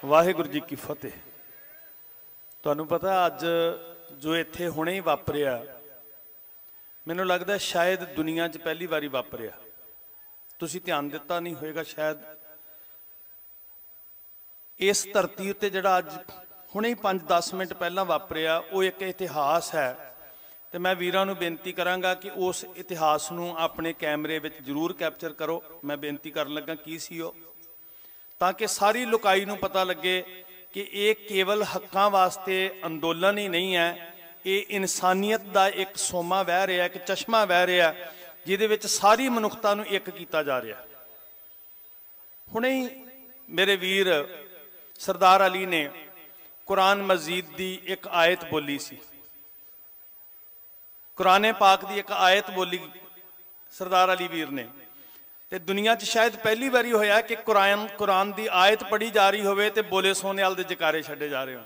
वाहिगुरू जी की फतेह। तुहानू पता अज जो इत्थे हुणे ही वापरिया, मैनू लगता शायद दुनिया च पहली बारी वापरिया। तुसीं ध्यान दिता नहीं होएगा शायद। इस धरती उत्ते जिहड़ा अज हुणे ही 5-10 मिनट पहला वापरिया वो एक इतिहास है। तो मैं वीरां नू बेनती करांगा कि उस इतिहास नू अपने कैमरे विच जरूर कैप्चर करो। मैं बेनती करन लगा की सी ओ, ताकि सारी लुकाई नू पता लगे कि ये केवल हक्कां वास्ते अंदोलन ही नहीं है, ये इंसानियत का एक सोमा बह रहा है, एक चश्मा बह रहा है जिहदे विच सारी मनुखता नू एक कीता जा रहा। हुणे ही मेरे वीर सरदार अली ने कुरान मजीद की एक आयत बोली सी, कुरान पाक की एक आयत बोली सरदार अली वीर ने। ते दुनिया च शायद पहली बारी होया कि कुरान की आयत पढ़ी जा रही होवे ते बोले सोने वाले जकारे छड्डे जा रहे हो।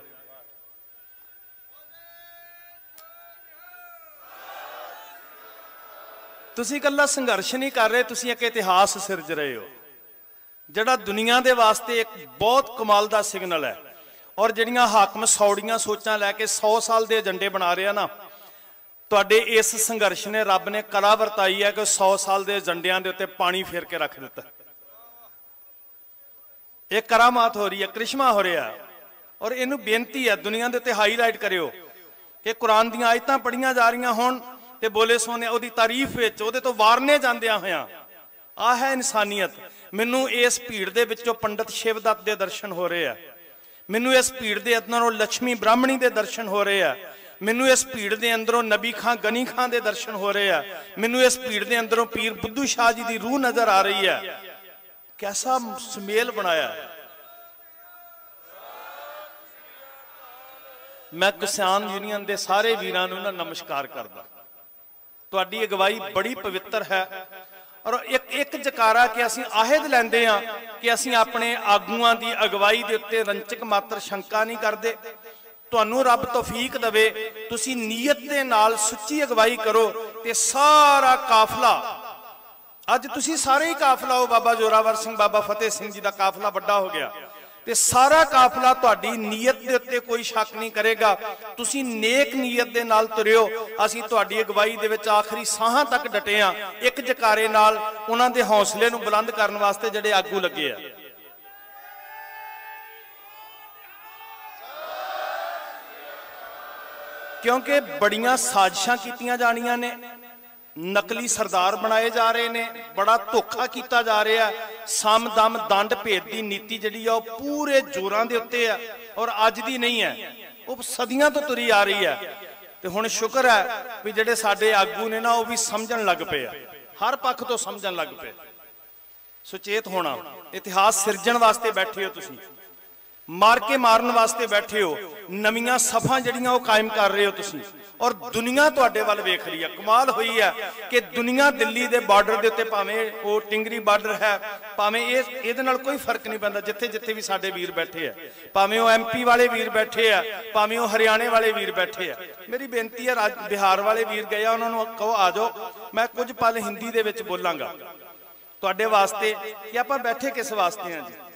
तुसीं कल्ला संघर्ष नहीं कर रहे, तुसीं एक इतिहास सिरज रहे हो जिहड़ा दुनिया के वास्ते एक बहुत कमाल का सिग्नल है। और जिहड़ियां हाकम सौड़ियां सोचां लैके 100 साल के एजेंडे बना रहे ना, तुहाडे इस संघर्ष ने रब ने कला वरताई है कि 100 साल के एजेंडियां दे उत्ते पानी फेर के रख दिता। एक करामात हो रही है, करिश्मा हो रहा है। और इनू बेनती है दुनिया के उत्ते हाईलाइट करियो कि कुरान दी आयतां पढ़ियां जा रही होण ते बोले सोने उहदी तारीफ विच उहदे तो वारने जांदियां होयां आ है इंसानियत। मैनू इस भीड़ दे विचों पंडित शिवदत्त दे दर्शन हो रहे हैं, मैनू इस भीड़ दे अंदरों लक्ष्मी ब्राह्मणी दे दर्शन हो रहे हैं, मैनू इस भीड़ के अंदरों नबी खां गनी खां के दर्शन हो रहे हैं, मैनू इस भीड़ के अंदरों पीर बुद्धू शाह जी की रूह नजर आ रही है। कैसा सुमेल बनाया है। मैं किसान यूनियन के सारे वीरां नूं ना नमस्कार करदा। तुहाडी अगवाई बड़ी पवित्र है और एक एक जकारा कि असीं आहद लैंदे हां कि असीं अपने आगूआं दी अगवाई दे उत्ते रंचक मात्र शंका नहीं करदे। तुहानू रब तौफीक दवे, तुसी नीयत दे नाल सुच्ची अगवाई करो ते सारा काफला, अज तुसी सारे ही काफला हो, बाबा जोरावर सिंह बाबा फतेह सिंह जी का काफला बड़ा हो गया ते सारा काफला तुहाडी नीयत दे उत्ते कोई शक नहीं करेगा। तुसी नेक नीयत दे नाल तुरियो। असीं तुहाडी अगवाई दे विच आखिरी साहां तक डटे हां, एक जकारे नाल उन्हां दे हौसले नूं बुलंद करन वास्ते जिहड़े आगू लगे आ। क्योंकि बड़ियां साजिशां कीतियां जानियां ने, नकली सरदार बनाए जा रहे ने, बड़ा धोखा किया जा रहा है। सम दम दंड भेद की नीति जिहड़ी आ पूरे जोरां दे उत्ते है और अज दी नहीं है, वो सदियां तो तुरी आ रही है। तो हुण शुक्र है भी जिहड़े साडे आगू ने ना वो भी समझण लग पे, हर पक्ष तो समझण लग पे। सुचेत होना, इतिहास सिरजण वास्ते बैठे हो तुसीं, मार के मारन वास्ते बैठे हो, नवीं सफा जड़ियां वो कायम कर रहे हो तुसीं और दुनिया तुहाडे वल वेख रही है। कमाल हुई है कि दुनिया दिल्ली के बार्डर के उत्ते भावें वो टिंगरी बार्डर है, भावें इहदे नाल कोई फर्क नहीं पैंदा, जिथे जिथे भी साडे वीर बैठे हैं, भावें वो MP वाले वीर बैठे हैं, भावें वो हरियाणे वाले वीर बैठे हैं। मेरी बेनती है बिहार वाले वीर गए उन्होंने कहो आ जाओ, मैं कुछ पल हिंदी दे विच बोलांगा तुहाडे वास्ते कि आपां बैठे किस वास्ते हैं जी।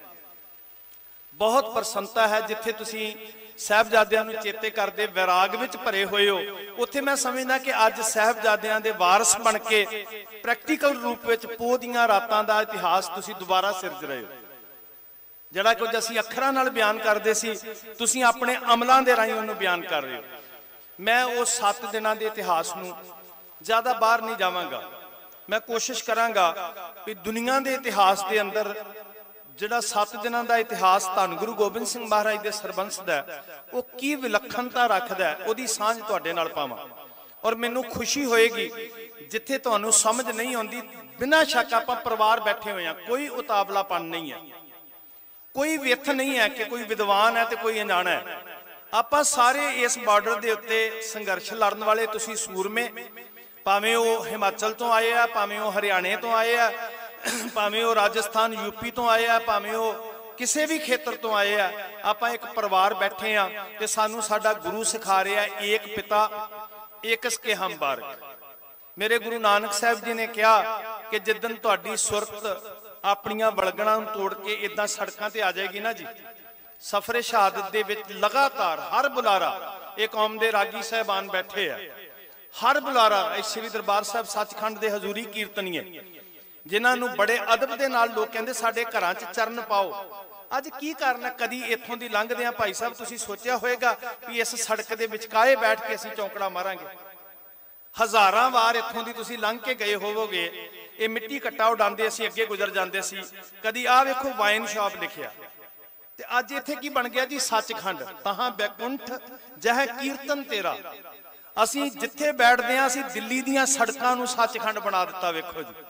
बहुत प्रसन्नता है जिथे तुसी साहिबजादियां नूं चेते करदे वैराग विच भरे हुए हो, उत्थे मैं समझदा कि अज साहिबजादियां दे वारस बन के प्रैक्टिकल रूप विच पोह दीआं रातां दा इतिहास तुसी दोबारा सिरज रहे हो। जिहड़ा कुछ असीं अखरां नाल बयान करदे सी, तुसी अपने अमलां दे राहीं उहनूं बयान कर रहे हो। मैं उस 7 दिनां दे इतिहास नूं ज़्यादा बाहर नहीं जावांगा। मैं कोशिश करांगा कि दुनिया के इतिहास के अंदर जिहड़ा 7 दिनों का इतिहास धन गुरु गोबिंद सिंह महाराज के सरबंस दा वो की विलखणता रखदा है, उहदी सांझ तुहाडे नाल पावां। और मैनूं खुशी होएगी जिथे तुहानूं समझ नहीं आउंदी, बिना शक आपां परिवार बैठे हुए हैं, कोई उतावलापन नहीं है, कोई विथ नहीं है कि कोई विद्वान है तो कोई अनजाना है। आपां सारे इस बार्डर के उत्ते संघर्ष लड़न वाले तुसीं सूरमे, भावें वो हिमाचल तो आए आ, भावें वो हरियाणे तो आए आ, भावें वो राजस्थान यूपी तो आए आ, भावें वो किसी भी खेत्र तो आए आ, आपां एक परिवार बैठे हाँ ते सानू साडा गुरु सिखा रहा है एक पिता एक इसके हम बारक। मेरे गुरु नानक साहब जी ने कहा कि जिदन तुहाडी सुरत अपनियां वलगणां तोड़ के इदां सड़कां ते आ जाएगी ना जी, सफरे शहादत दे विच लगातार हर बुलारा, एक कौम दे रागी साहबान बैठे है, हर बुलारा इस श्री दरबार साहब सचखंड दे हजूरी कीर्तनीए जिन्होंने बड़े अदब के नाल लोग कहते साडे घरां च चरण पाओ। अज की करना, कदी इत्थों दी लंघदे भाई साहब तुसीं सोचिया होएगा भी इस सड़क के विचकाए बैठ के असीं चौंकड़ा मारांगे? हज़ारां वार इत्थों दी तुसीं लंघ के गए होवोगे, ये मिट्टी कट्टा उडांदे असीं अगे गुजर जांदे सी। कदी आ वेखो वाइन शॉप लिखिया, ते अज इत्थे की बन गया जी? सचखंड तहां बैकुंठ जह कीर्तन तेरा। असीं जिथे बैठदे हां असीं दिल्ली दीयां सड़कां नूं सचखंड बना दिता। वेखो जी,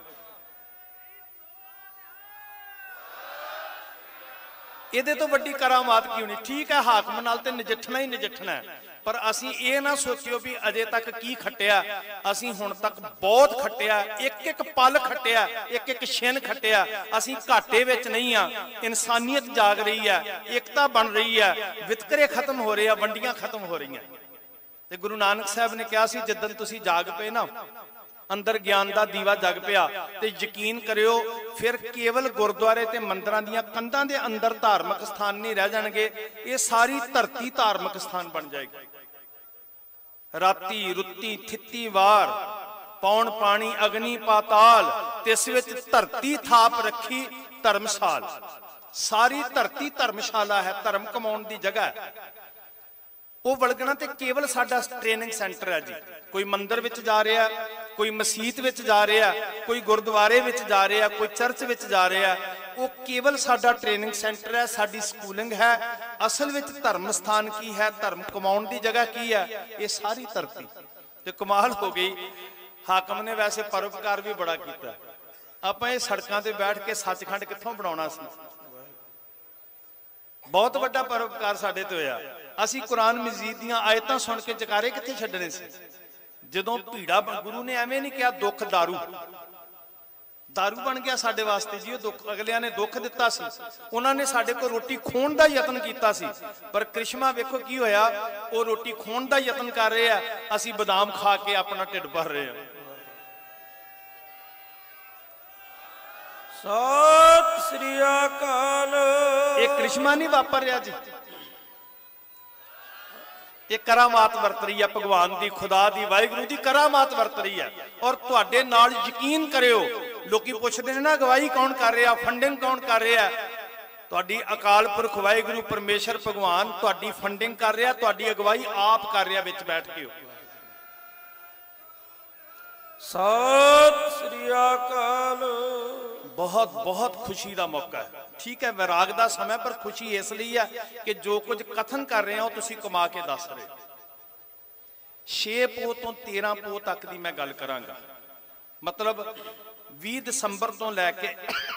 ਇਹਦੇ ਤੋਂ ਵੱਡੀ करामात की होनी? ठीक है, हाकम नाल ते नजिठना ही नजिठना है, पर असीं ये ना सोचियो भी अजे तक की खट्टिया। असीं हुण तक बहुत खट्टिया, एक एक पल खट्टिया, एक एक छिन खट्टिया। असीं घाटे विच नहीं आ, इंसानियत जाग रही है, एकता बन रही है, वितकरे खत्म हो रहे हैं, वंडियां खत्म हो रही हैं। ते गुरु नानक साहब ने कहा सी जिद्दन तुसीं जाग पे ना, अंदर ज्ञान का दीवा जग पिया, तो यकीन करियो फिर केवल गुरुद्वारे ते मंदिरां दीयां कंधां दे अंदर धार्मिक स्थान नहीं रह जाणगे, ये सारी धरती धार्मिक स्थान बन जाएगी। राती रुत्ती थित्ती वार पौन पानी अग्नि पाताल, तिस विच धरती थाप रखी धर्मशाल। सारी धरती धर्मशाला है, धर्म कमाउण दी जगह है। वो वलगना ते केवल साडा ट्रेनिंग सेंटर है जी। कोई मंदिर विच जा रहा है, कोई मसीत विच जा रहा है, कोई गुरुद्वारे विच जा रहा है, कोई चर्च विच जा रहा है, वो केवल साडा ट्रेनिंग सेंटर है, साडी स्कूलिंग है। असल विच धर्म स्थान की है, धर्म कमाउण दी जगह की है? ये सारी धरती। ते कमाल हो गई, हाकम ने वैसे परोपकार भी बड़ा किया। आपां ये सड़कां ते बैठ के सचखंड कित्थों बनाउणा सी? बहुत वड्डा परोपकार साडे ते होया। असीं कुरान मजीद दीयां आयतां सुन के जकारे कित्थे छड्डने सी? जदों भीड़ा गुरु ने एवें नहीं कहा दुख दारू, दारू बन गया साडे वास्ते जी। दुख अगलियां ने दुख दिता सी, उन्होंने साडे को रोटी खोण दा यतन कीता सी, पर करिश्मा वेखो की होया, वो रोटी खोण दा यतन कर रहे हैं, असीं बादाम खा के अपना ढिड भर रहे हैं। सत श्री अकाल। ये करिश्मा नहीं वापर रहा जी, ये करामात वरत रही है भगवान दी, खुदा दी, वाहिगुरू दी करामात वरत रही है। और तुहाडे नाल यकीन करियो, लोकी पुछदे ने ना गवाही कौन कर रहा, फंडिंग कौन कर रहा है? तुहाडी अकाल पुरख वाहिगुरू परमेश्वर भगवान तुहाडी फंडिंग कर रहा, तुहाडी अगवाई आप कर रहा विच बैठ के। सत श्री अकाल। बहुत बहुत खुशी का मौका है। ठीक है, वैराग का समय, पर खुशी इसलिए है कि जो कुछ कथन कर रहे हो तुसी कमा के दस रहे। 6 पो तो 13 पो तक की मैं गल करांगा, मतलब 20 दिसंबर तो लैके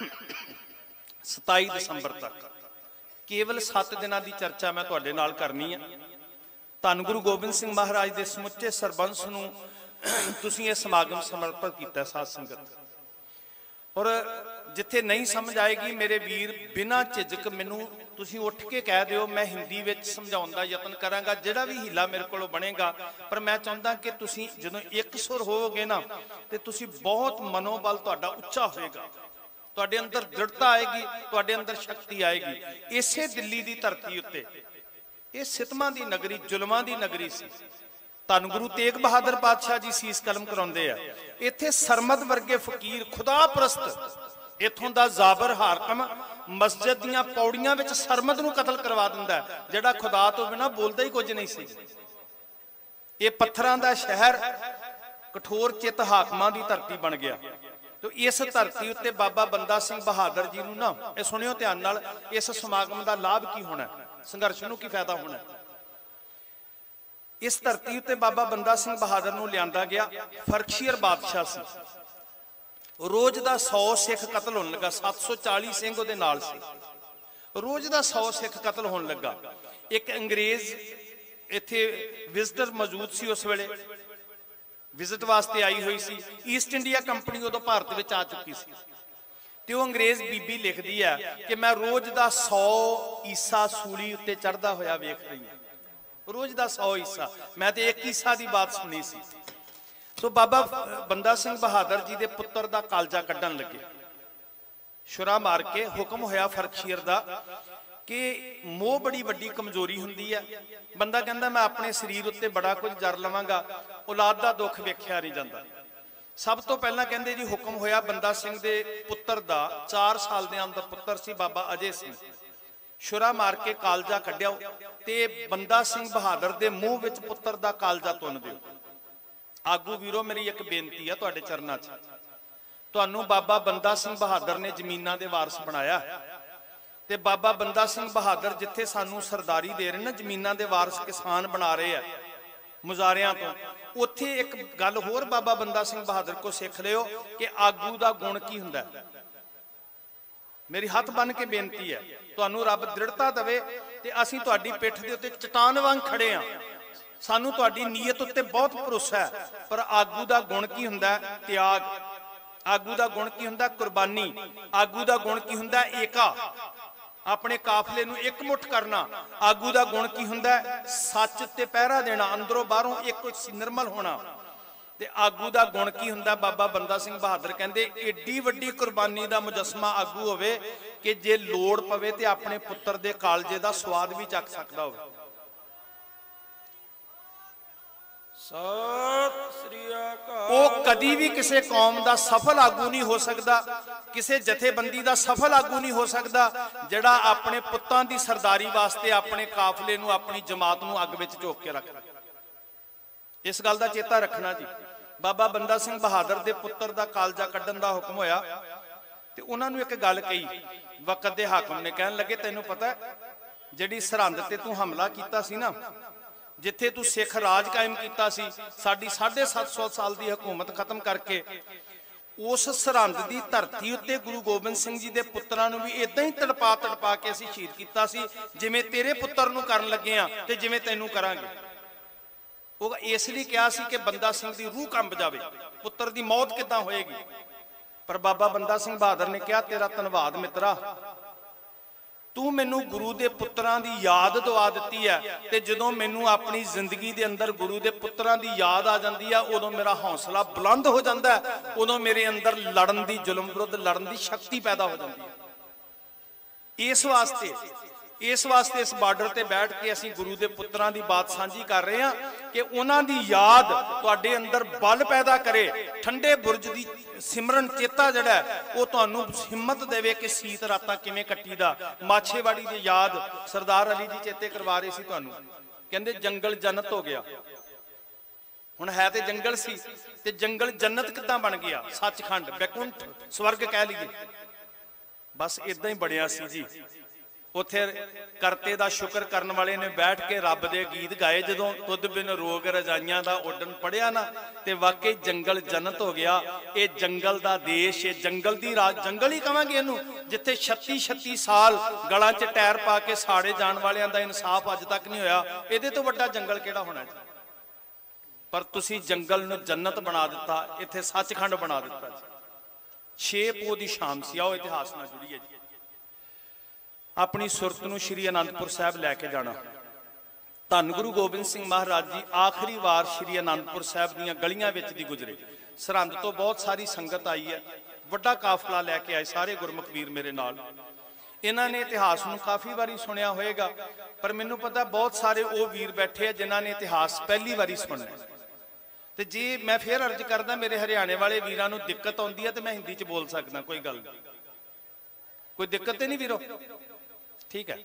27 दिसंबर तक केवल 7 दिनों की चर्चा मैं तुहाडे नाल करनी है। धन गुरु गोबिंद सिंह महाराज के समुचे सरबंस नूं तुसीं ये समागम समर्पित किया साध संगत। और जिथे नहीं समझ आएगी मेरे वीर, बिना झिझक मैनू तुसीं उठ के कह दिओ, मैं हिंदी विच समझाउण दा यतन करांगा, जिहड़ा भी हीला मेरे कोलों बनेगा। पर मैं चाहुंदा कि तुसीं जदों एक सुर होवोगे ना, ते तुसीं बहुत मनोबल तुहाडा उच्चा होएगा, तुहाडे अंदर दृढ़ता आएगी, तुहाडे अंदर शक्ति आएगी। इसे दिल्ली दी धरती उत्ते ये सितमां दी नगरी, जुल्मां दी नगरी सी। धन गुरु तेग बहादुर पातशाह जी सीस कलम कराउंदे आ। इत्थे सरमद वर्गे फकीर खुदा परस्त इत्थों दा जाबर हाकम मस्जिद दीयां पौड़ियां विच सरमद नूं कतल करवा दिंदा है, जिहड़ा खुदा तो बिना बोलदा ही कुछ नहीं सी। ये पत्थरां दा शहर कठोर चित हाकमां दी धरती बन गया। तो इस धरती उत्ते बाबा बंदा सिंह बहादुर जी नूं ना, ये सुनियो ध्यान नाल, इस समागम दा लाभ की होना, संघर्ष नूं की फायदा होना। इस धरती उत्ते बाबा बंदा सिंह बहादुर नूं लिआंदा गया। फर्कशीयर बादशाह सी, रोज का 100 सिख कतल होने लगा। 740 सिंह उहदे नाल सी, रोज का 100 सिख कतल होने लगा। एक अंग्रेज इत्थे विजिटर मौजूद सी, उस वेले विजिट वास्ते आई हुई सी। ईस्ट इंडिया कंपनी उदों भारत विच आ चुकी सी, ते वो अंग्रेज बीबी लिखदी है कि मैं रोज का 100 ईसा सूली उत्ते चढ़दा होया वेख रही हूं। रोज का 100 ईसा, मैं तो एक ईसा की बात सुनी सी। तो बाबा बंदा सिंह बहादुर जी के पुत्र का कालजा कड्ढन लगे। शुरा मार के हुक्म होया फर्कशीयर दा कि मोह बड़ी वड्डी कमजोरी हुंदी है। बंदा कहंदा मैं अपने शरीर उत्ते बड़ा कुछ जर लवांगा, औलाद दा दुख वेख्या नहीं जांदा। सब तो पहला कहंदे जी हुक्म होया बंदा सिंह दे पुत्तर दा, 4 साल दे अंदर पुत्तर सी बाबा अजय सिंह, छुरा मार के कालजा कढिया ते बंदा सिंह बहादुर दे मुंह विच पुत्तर दा कालजा तुन दिओ। आगू वीरो मेरी एक बेनती है तुहाडे चरनां 'च, तुहानू बाबा बंदा सिंह बहादुर ने जमीनां दे वारस बनाया ते बाबा बंदा सिंह बहादुर जिथे सानू सरदारी दे रहे ना, जमीनां दे वारस किसान बना रहे हैं मुजारियां तो, उत्थे एक गल होर बाबा बंदा सिंह बहादुर को सिख लिओ कि आगू दा गुण की हुंदा है। मेरी हथ बन के बेनती है, तुहानू रब दृढ़ता दवे ते असीं तुहाडी पिठ दे उत्ते चट्टान वांग खड़े हां। सानू तुहाडी नीयत उत्ते बहुत भरोसा है, पर आगू दा गुण की हुंदा है? त्याग। आगू दा गुण की हुंदा? कुर्बानी। आगू दा गुण की हुंदा? एका, अपने काफले नू एक मुठ करना। आगू दा गुण की हुंदा? सच ते पहरा देना, अंदरों बाहरों एक निर्मल होना। ते आगू दा गुण की हुंदा? बाबा बंदा सिंह बहादुर कहंदे एडी वड्डी कुर्बानी दा मुजस्मा आगू होवे कि जे लोड़ पवे ते अपने पुत्तर दे कालजे दा स्वाद भी चख सकदा होवे। सत श्री अकाल। वो कदी भी किसी कौम का सफल आगू नहीं हो सकता, किसी जथेबंदी का सफल आगू नहीं हो सकता जिहड़ा अपने पुत्तां दी सरदारी वास्ते अपने काफले नू, अपनी जमात नू अग विच झोक के रखदा। इस गल का चेता रखना जी। बाबा बंदा सिंह बहादुर दे पुत्तर दा कालजा कड्ढण दा हुक्म होया ते उन्हां नू एक गल कही। वक्त दे हाकम ने कहन लगे तैनू पता है जिहड़ी सरहंद ते तू हमला कीता सी ना, जिथे तू सिख राज कायम किया सी, साडी 750 साल की हुकूमत खत्म करके उस सरहंद की धरती उत्ते गुरु गोबिंद सिंह जी के पुत्रां नूं भी इदां ही तड़पा तड़पा के असीं शहीद किया सी जिवें तेरे पुत्र नूं करन लगे हां ते जिवें तैनूं करांगे। वो इसलिए कहा सी कि बंदा सिंह की रूह कंब जावे, पुत्र की मौत किदां होएगी। पर बाबा बंदा सिंह बहादुर ने कहा तेरा धन्नवाद मित्रा, तू मैनू गुरु दे पुत्रां दी याद दवा दित्ती है ते जदों मैनू अपनी जिंदगी दे अंदर गुरु दे पुत्रां दी याद आ जांदी है उदों मेरा हौसला बुलंद हो जांदा है, उदों मेरे अंदर लड़न दी, जुल्म विरुद्ध लड़न दी शक्ति पैदा हो जाती है। इस वास्ते इस बार्डर ते बैठ के असीं गुरु दे पुत्रां दी बात सांझी कर रहे हैं कि उन्हां दी याद तुहाडे अंदर बल पैदा करे, ठंडे बुरज दी सिमरन चेता जड़ा वो तुहानू हिम्मत देवे कि सीत रातां किवें कट्टीदा। माछेवाड़ी दी याद सरदार अली जी चेते करवा रहे सी तुहानू, कहंदे जंगल जन्नत हो गया। हुण है ते जंगल सी ते जंगल जन्नत किदां बन गया? सचखंड, बैकुंठ, स्वर्ग कह लीए। बस इदां ही बनिया सी जी। उत्थे करते दा शुक्र करन वाले ने बैठ के रब दे गीत गाए। जदों तुद बिन रोग रजाइयां दा उडन पढ़िया ना ते वाकई जंगल जन्नत हो गया। ये जंगल दा देश, ये जंगल दी राज, जंगल ही कहांगे इहनूं, जिथे 36 साल गलां च टैर पा के साड़े जाण वालियां दा इंसाफ अज तक नहीं होया। इहदे तो वड्डा जंगल किहड़ा होना जी? पर तुसीं जंगल नूं जन्नत बना दिता, इत्थे सचखंड बना दिता जी। 6 पो दी शाम सी। आओ इतिहास नाल जुड़ीए जी। अपनी सुरत नूं श्री आनंदपुर साहब लैके जाना। धन गुरु गोबिंद सिंह महाराज जी आखिरी वार श्री आनंदपुर साहब दीयां गलियां विच दी गुजरे। सरहंद तो बहुत सारी संगत आई है, वड्डा काफला लैके आए सारे गुरमुख वीर मेरे नाल। इन्हां ने इतिहास नूं काफ़ी वारी सुनिया होएगा, पर मैनूं पता बहुत सारे वो वीर बैठे हैं जिन्हां ने इतिहास पहली वारी सुनना। तो जे मैं फिर अर्ज करदा मेरे हरियाणे वाले वीरां नूं दिक्कत आउंदी है तो मैं हिंदी च बोल सकदा, कोई गल नहीं, कोई दिक्कत तो नहीं वीरो, ठीक है।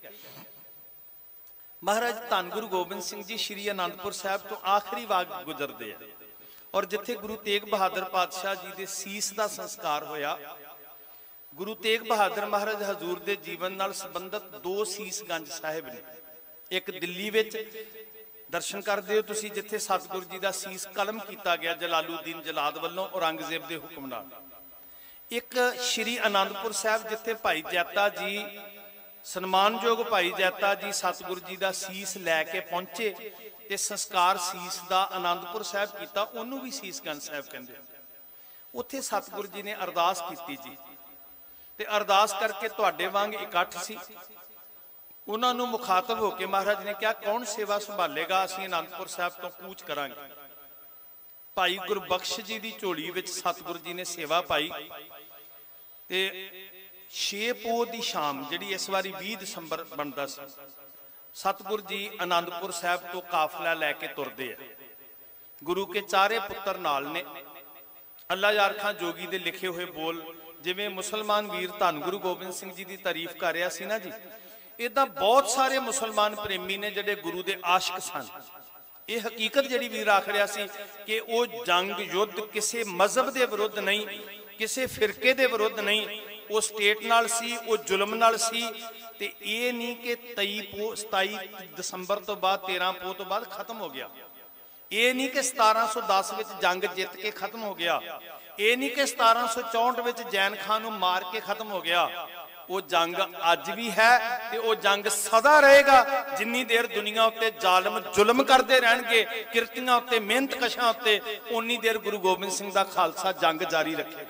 महाराज धन गुरु गोबिंद सिंह जी श्री आनंदपुर साहब तो आखिरी वाग गुजरते हैं और जिथे गुरु तेग बहादुर पातशाह जी के सीस का संस्कार होया। गुरु तेग बहादुर महाराज हजूर के जीवन नाल संबंधित 2 सीस गंज साहिब ने। एक दिल्ली विच दर्शन करते हो तुसी जिथे सतगुरु जी का सीस कलम किया गया जलालुद्दीन जलाद वालों औरंगजेब के हुक्म नाल। एक श्री आनंदपुर साहब जिथे भाई जैता जी सन्मानयोग भाई जैता जी सतगुरु जी का सीस लैके पहुंचे ते संस्कार सीस का आनंदपुर साहब किया, उन्होंने भी सीस गंज साहब कहते। उत्थे सतगुरु जी ने अरदास की जी ते अरदास करके तुहाडे वांग इकट्ठ सी। उन्होंने मुखातब होकर महाराज ने कहा कौन सेवा संभालेगा, असीं आनंदपुर साहब तो कूच करांगे। भाई गुरबख्श जी की झोली विच सतगुरु जी ने सेवा पाई ते 6 ਪੋਹ ਦੀ ਸ਼ਾਮ ਜਿਹੜੀ ਇਸ ਵਾਰੀ 20 ਦਸੰਬਰ ਬਣਦਾ ਸੀ, ਸਤਿਗੁਰ ਜੀ ਆਨੰਦਪੁਰ ਸਾਹਿਬ ਤੋਂ ਕਾਫਲਾ ਲੈ ਕੇ ਤੁਰਦੇ ਆ। ਗੁਰੂ ਕੇ ਚਾਰੇ ਪੁੱਤਰ ਨਾਲ ਨੇ। ਅੱਲਾ ਯਾਰ ਖਾਂ ਜੋਗੀ ਦੇ ਲਿਖੇ ਹੋਏ ਬੋਲ, ਜਿਵੇਂ ਮੁਸਲਮਾਨ ਵੀਰ ਧੰਨ ਗੁਰੂ ਗੋਬਿੰਦ ਸਿੰਘ ਜੀ ਦੀ ਤਾਰੀਫ ਕਰ ਰਿਹਾ ਸੀ ਨਾ ਜੀ, ਇਦਾਂ ਬਹੁਤ ਸਾਰੇ ਮੁਸਲਮਾਨ ਪ੍ਰੇਮੀ ਨੇ ਜਿਹੜੇ ਗੁਰੂ ਦੇ ਆਸ਼ਿਕ ਸਨ। ਇਹ ਹਕੀਕਤ ਜਿਹੜੀ ਵੀਰ ਆਖ ਰਿਹਾ ਸੀ ਕਿ ਉਹ ਜੰਗ ਯੁੱਧ ਕਿਸੇ ਮਜ਼ਹਬ ਦੇ ਵਿਰੁੱਧ ਨਹੀਂ, ਕਿਸੇ ਫਿਰਕੇ ਦੇ ਵਿਰੁੱਧ ਨਹੀਂ, ਉਹ ਸਟੇਟ ਨਾਲ ਸੀ, ਉਹ ਜ਼ੁਲਮ ਨਾਲ ਸੀ। ਤੇ ਇਹ ਨਹੀਂ ਕਿ 27 ਦਸੰਬਰ ਤੋਂ ਬਾਅਦ 13 ਪੋਹ ਤੋਂ ਬਾਅਦ ਖਤਮ ਹੋ ਗਿਆ। ਇਹ ਨਹੀਂ ਕਿ 1710 ਵਿੱਚ ਜੰਗ ਜਿੱਤ ਕੇ ਖਤਮ ਹੋ ਗਿਆ। ਇਹ ਨਹੀਂ ਕਿ 1764 ਵਿੱਚ ਜੈਨ ਖਾਨ ਨੂੰ ਮਾਰ ਕੇ ਖਤਮ ਹੋ ਗਿਆ। ਉਹ ਜੰਗ ਅੱਜ ਵੀ ਹੈ ਤੇ ਉਹ ਜੰਗ ਸਦਾ ਰਹੇਗਾ। ਜਿੰਨੀ ਦੇਰ ਦੁਨੀਆ ਉੱਤੇ ਜ਼ਾਲਮ ਜ਼ੁਲਮ ਕਰਦੇ ਰਹਿਣਗੇ, ਕਿਰਤੀਆਂ ਉੱਤੇ, ਮਿਹਨਤ ਕਸ਼ਾਂ ਉੱਤੇ, ਉਨੀ ਦੇਰ ਗੁਰੂ ਗੋਬਿੰਦ ਸਿੰਘ ਦਾ ਖਾਲਸਾ ਜੰਗ ਜਾਰੀ ਰੱਖੇਗਾ।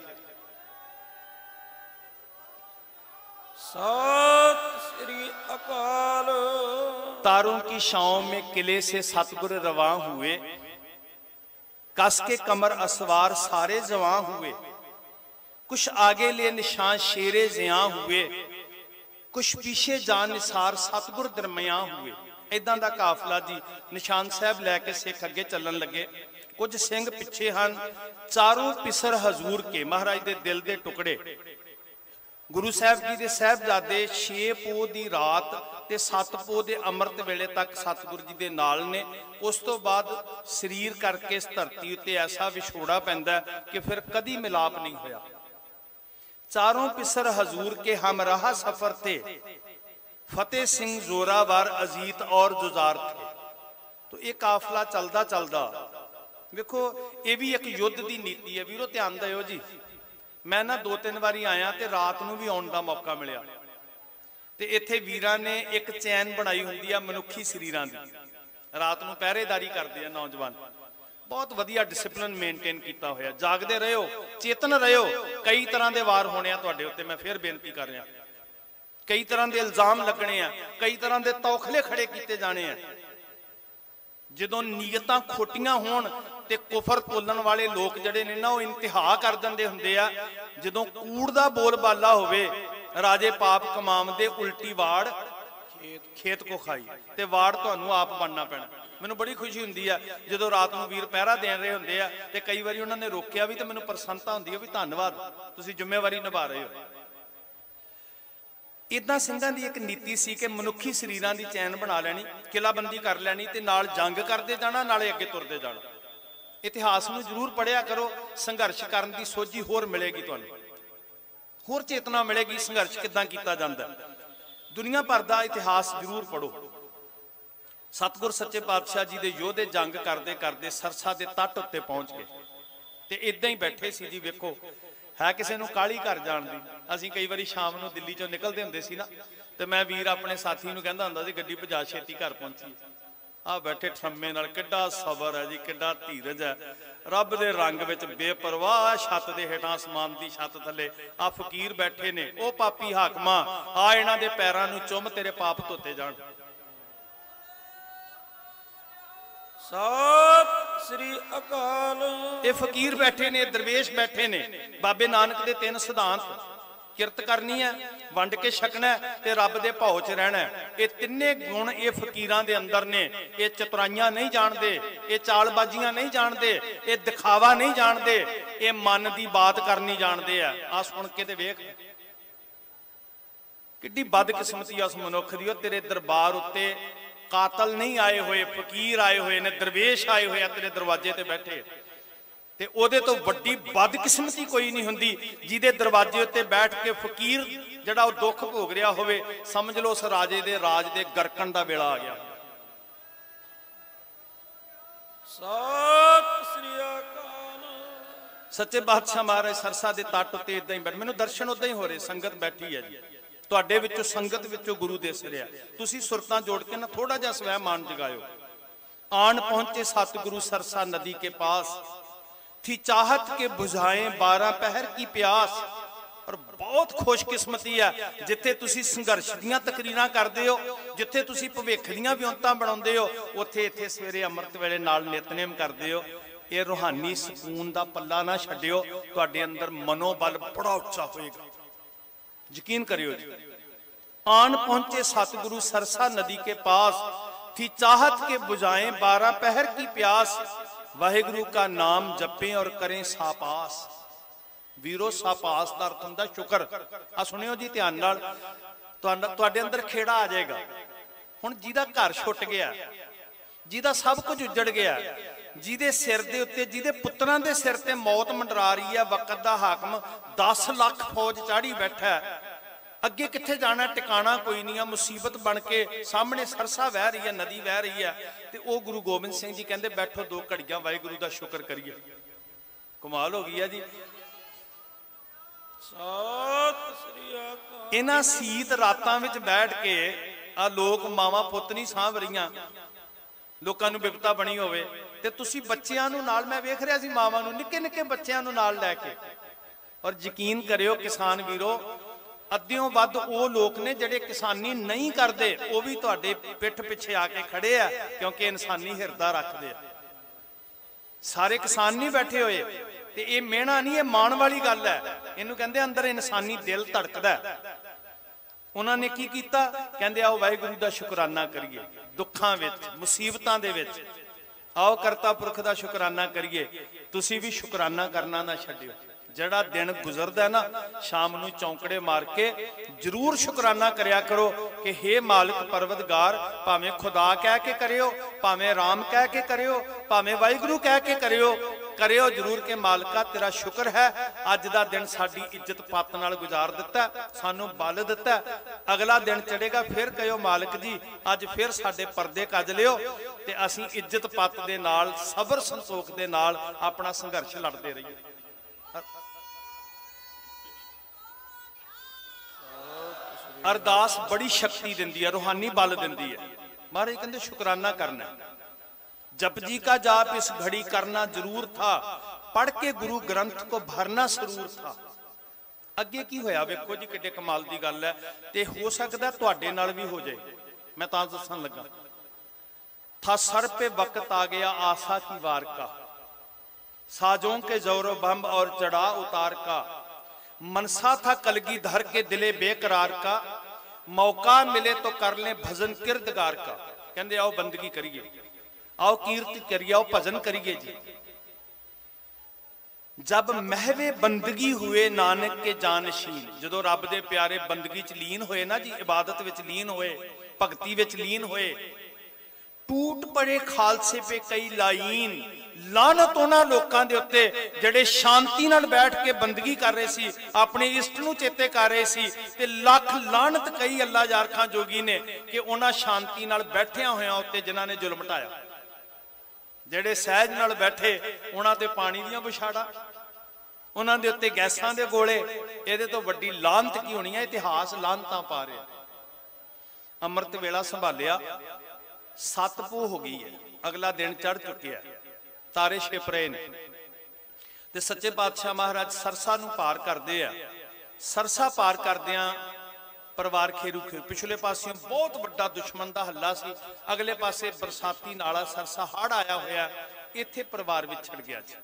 सत श्री अकाल। तारों की छांव में किले से सतगुर रवां हुए, कस के कमर असवार सारे जवां हुए। कुछ आगे ले निशान शेरे जियां हुए, कुछ पीछे जान निसार सतगुर दरमियां हुए। इदां दा काफला जी निशान साहब लैके सिख अगे चलन लगे। कुछ सिंह पिछे हन, चारों पिसर हजूर के, महाराज दे दिल दे टुकड़े। गुरु साहब जी के साहबजादे 6 पोह की रात ते 7 पोह के अमृत वेले तक सतगुरु जी के नाल ने। उस तो बाद शरीर करके इस धरती उत्ते ऐसा विछोड़ा पैंदा कि फिर कदी मिलाप नहीं होया। चारों पिसर हजूर के हम राह सफर थे, फतेह सिंह जोरावर अजीत और जुजार थे। तो ये काफला चलदा चलदा देखो, ये भी एक युद्ध की नीति है वीरो, ध्यान दिओ जी। मैं ना 2-3 बारी आया तो रात को भी आने का मौका मिला। तो इत्थे वीरां ने एक चैन बनाई हुंदी है मनुखी शरीरां दी, रात को पहरेदारी करते हैं नौजवान। बहुत वधिया डिसिपलिन मेनटेन किया होया। जागते रहो, चेतन रहो। कई तरह के वार होने तुहाडे उत्ते, मैं फिर बेनती कर रहा। कई तरह के इल्जाम लगने हैं, कई तरह के तौखले खड़े किए जाने हैं। जदों नीयतां खोटियां होण ते कुफर तोलन वाले लोग जड़े ने ना, वो इंतहा कर देंदे हुंदे आ। जदों कूड़ दा बोल बाला होवे, राजे पाप कमावदे उल्टी वाड़ खेत को खाई, ते वाड़ तुहानूं आप बनना पैना। मैनूं बड़ी खुशी हुंदी है जदों रात नूं वीर पहरा दे रहे हुंदे आ ते कई वारी उन्हां ने रोकिया भी, ते मैनूं प्रसन्नता हुंदी है भी धन्नवाद, तुसीं जिम्मेवारी निभा रहे हो। इदां ਸਿੰਘਾਂ ਦੀ एक नीति सी कि मनुखी शरीरां दी चैन बना लैनी, किलाबंदी कर लैनी ते नाल जंग करदे जाना, नाले अगे तुरदे जाना। इतिहास नूं जरूर पढ़िया करो, संघर्ष करन दी सोझी होर मिलेगी, तुहानूं होर चेतना मिलेगी संघर्ष किदां कीता जांदा। दुनिया भर दा इतिहास जरूर पढ़ो। सतगुर सच्चे पातशाह जी दे योधे जंग करदे करदे सरसा दे तट उत्ते पहुंच गए ते इदां ही बैठे सी जी। वेखो है किसी नूं काली घर जाण दी। असीं कई वारी शाम नूं दिल्ली चों निकलदे हुंदे सी ना, ते मैं वीर अपने साथी नूं कहंदा हुंदा सी गड्डी भजा छेती घर पहुंची। आ बैठे ठम्मे नाल, किड्डा सबर है जी, किड्डा धीरज है। रब दे रंग विच बेपरवाह छत दे हेठां आसमान दी छत थल्ले आ फकीर बैठे ने। ओ पापी हाकमा, आ इन्हां दे पैरां नूं चुम, तेरे पाप धोते जाण। सत श्री अकाल। ये फकीर बैठे ने, दरवेश बैठे ने। बाबे नानक दे 3 सिद्धांत, किरत करनी है, वंड के छकना है ते रब दे भाव च रहना है। ये तिन्ने गुण ये फकीरां दे अंदर ने। ये चतुराइयां नहीं जानते, ये चालबाजियां नहीं जानते, ये दिखावा नहीं जानते, ये मन की बात करनी जानते हैं। आ सुन के ते वेख किड्डी बदकिस्मती उस मनुख दी। तेरे दरबार उत्ते कातल नहीं आए हुए, फकीर आए हुए ने, दरवेश आए हुए तेरे दरवाजे ते बैठे। ते ओदे तो वड्डी बदकिस्मती कोई नहीं हुंदी जिहदे दरवाजे उत्ते बैठ के फकीर जिहड़ा वो दुख भोग रहा होवे। समझ लो उस राजे दे राज दे गरकन दा वेला आ गया। सत श्री अकाल। सच्चे बादशाह महाराज सरसा दे तट उत्ते इदां ही बैठ, मैनूं दर्शन उदां ही हो रहे। संगत बैठी है जी, तुहाडे विचों संगत विचों गुरु दिस रिहा। तुसीं सुरतां जोड़ के ना थोड़ा जिहा स्वै मान जगायो। आन पहुंचे सतगुरु सरसा नदी के पास, थी चाहत के बुझाएं 12 पहर की प्यास। और बहुत खुशकिस्मती है जिथे तुसी संघर्ष दीयां तकरीरां करदे हो, जिथे तुसी भविख दीयां विਉਂਤਾਂ बनाउंदे हो, उत्थे इत्थे सवेरे अमृत वेले नाल नितनेम करदे हो। ये रूहानी सकून दा पल्ला ना छड्डियो, तुहाडे अंदर मनोबल बड़ा उच्चा होएगा। यकीन करियो जी। आन पहुंचे सतगुरु सरसा नदी के पास, थी चाहत के बुझाएं 12 पहर की प्यास, वाहिगुरु का नाम जपें और करें सापास। वीरो सापास का अर्थ हुंदा शुक्र। आ सुनियो जी ध्यान नाल, तुहाडे अंदर खेड़ा आ जाएगा। हुण जिहदा घर छुट गया, जिहदा सब कुछ उजड़ गया, जिहदे सिर दे उत्ते, जिहदे पुत्रां दे सिर ते मौत मंडरा रही है, वक्त दा हाकम 10 लाख फौज चाढ़ी बैठा है, अगे किथे जाना, टिकाणा कोई नहीं है, मुसीबत बन के सामने सरसा बह रही है, नदी बह रही है, ते ओ गुरु गोबिंद सिंह जी कहंदे बैठो 2 घड़ियां वाहिगुरु दा शुक्र करिए। कमाल हो गई है जी। सत श्री अकाल। इन्हां सीत रातां विच बैठ के आ लोग मावां पुੱਤ नहीं सांभ रहीआं, लोकां नूं विपता बनी होवे, ते तुसीं बच्चिआं नूं नाल, मैं वेख रिहा सी मावां नूं निक्के निक्के बच्चिआं नूं नाल लैके, और यकीन करियो किसान वीरो, अद्धियों वध वो लोग ने जिहड़े किसानी नहीं करते, वो भी तुहाडे पिठ पिछे आके खड़े आ, क्योंकि इंसानी हिरदा रखते हैं। सारे किसान नहीं बैठे हुए, ते ये मेहना नहीं, ये मान वाली गल है, इनू कहंदे अंदर इंसानी दिल धड़कदा है। उन्होंने की कीता, कहंदे आओ वाहिगुरू दा शुकराना करिए, दुखां विच मुसीबतां दे विच आओ करता पुरख दा शुकराना करिए। तुसीं भी शुकराना करना ना छड्डियो। जड़ा दिन गुजरदा है ना, शाम नूं चौंकड़े मार के जरूर शुकराना करया करो कि हे मालिक परवतगार, भावें खुदा कह के करियो, भावें राम कह के करियो, भावें वाहिगुरू कह के करियो, करियो जरूर के मालिका तेरा शुक्र है, अज दा दिन साडी इज्जत पत नाल गुजार दिता, सानू बल दिता, अगला दिन चढ़ेगा फिर कहियो मालिक जी अज फिर साडे परदे कज लियो, ते असीं इज्जत पत दे नाल सबर संतोख दे नाल अपना संघर्ष लड़ते रहिए। अरदास बड़ी शक्ति दिंदी है, रूहानी बल दिंदी है। महाराज कहते शुकराना करना, जपजी का जाप इस घड़ी करना जरूर था, पढ़ के गुरु ग्रंथ को भरना जरूर था। अगे की होया वेखो जी, किड्डे कमाल दी गल है, ते हो सकदा तुहाडे नाल भी हो जाए। मैं तां दस्सण लगा, था सर पे वक्त आ गया आशा की वार का, साजों के जोरो बम और चढ़ा उतार का, मनसा था कलगी धर के दिले बेकरार का, मौका मिले तो कर ले भजन किरदगार का। कहंदे आओ बंदगी करिए, आओ कीर्ति करिए, आओ भजन करिए जी। जब महवे बंदगी हुए नानक के जानशीन, जदों रब दे प्यारे बंदगी च लीन होए ना जी, इबादत विच लीन होए, भगती विच लीन होए, टूट पड़े खालसे पे कई लाइन, लानत उन्हां लोकां दे उत्ते जिहड़े शांति नाल बैठ के बंदगी कर रहे सी, अपने इष्ट नूं चेते कर रहे सी, ते लख लानत कई अल्लाह यारखां जोगी ने कि उन्हां शांति नाल बैठियां होयां उत्ते जिन्हां ने जुल्म ढाया। जिहड़े सहज नाल बैठे उन्हां ते पानी दीयां बुछाड़ा, उन्हां दे उत्ते गैसां दे गोले, इहदे तो वड्डी लानत की होनी है। इतिहास लानतां पा रहा। अमृत वेला संभालिया, 7 पो हो गई है, अगला दिन चढ़ चुकिया, तारे छिप रहे ने, ते सच्चे पातशाह महाराज सरसा नूं पार करदे आ। सरसा पार करदियां परिवार खेरू खेरू, पिछले पासियों बहुत बड़ा दुश्मन का हल्ला सी, अगले पासे बरसाती नाला सरसा हड़ आया होया, इत्थे परिवार विछड़ गया जी।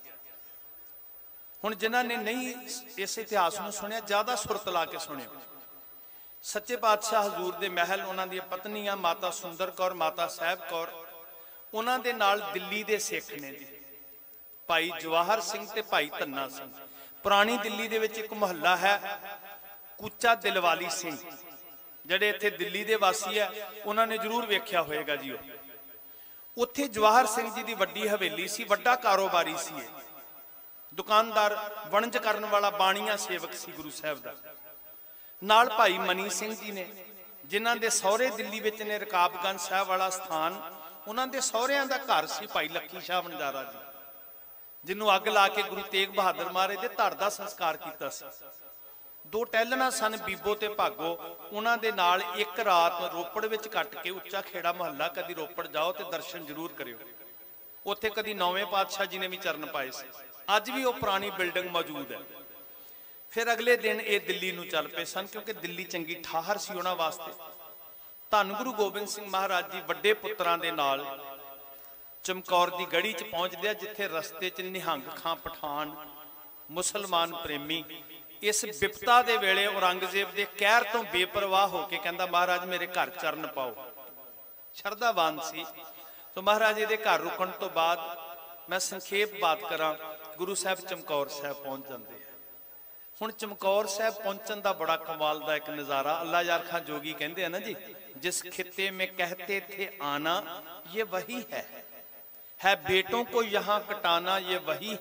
हुण जिन्हां ने नहीं इस इतिहास नूं सुनिया, ज्यादा सुरत ला के सुनियो। सच्चे पातशाह हजूर दे महल, उन्हां दी पत्नियां माता सुंदर कौर, माता साहब कौर, उन्हां दे नाल दिल्ली दे सिख ने जी, भाई जवाहर सिंह ते भाई धन्ना सिंह। पुरानी दिल्ली दे विच एक मुहल्ला है कुचा दिलवाली सिंह, जिहड़े इत्थे दिल्ली दे वासी है उन्होंने जरूर वेख्या होएगा जी। उत्थे जवाहर सिंह जी की वड्डी हवेली सी, वड्डा कारोबारी सी, दुकानदार, वणज करन वाला बाणिया सेवक सी गुरु साहब दा। नाल भाई मनी सिंह जी ने, जिन्हां दे सौहरे दिल्ली विच ने रकाबगंज साहब वाला स्थान, उन्हां दे सौहरियां दा घर सी भाई लखी शाह वणजारा जी, जिन्हों अग ला के गुरु तेग बहादुर महाराज दे धड़ दा संस्कार कीता सी। 2 टहलना सन बीबो ते भागो, उन्हां दे नाल एक रात रोपड़ विच कट के, उच्चा खेड़ा मुहल्ला, कदी रोपड़ जाओ ते दर्शन जरूर करियो। उत्थे कदी 9वें पातशाह जी ने भी चरण पाए सी, अज भी वो पुरानी बिल्डिंग मौजूद है। फिर अगले दिन ये दिल्ली नूं चल पे सन, क्योंकि दिल्ली चंगी ठाहर सी उन्हां वास्ते। धन गुरु गोबिंद सिंह महाराज जी वड्डे पुत्रां दे नाल चमकौर की गढ़ी च पहुंचदे, जिथे रस्ते च निहंग खां पठान, मुसलमान प्रेमी, इस विपता दे वेले औरंगजेब दे कहर तो बेपरवाह होके कहंदा महाराज मेरे घर चरण पाओ। शरधावान सी। तो महाराज ये घर रुकण तो बाद मैं संखेप बात करा, गुरु साहब चमकौर साहब पहुंच जाते हैं। हुण चमकौर साहब पहुंचण दा बड़ा कमाल दा एक नज़ारा। अल्लाह यार खां जोगी कहंदे हैं ना जी, जिस खित्ते में कहते थे आना ये वही है बेटों को यहाँ कटाना ये वही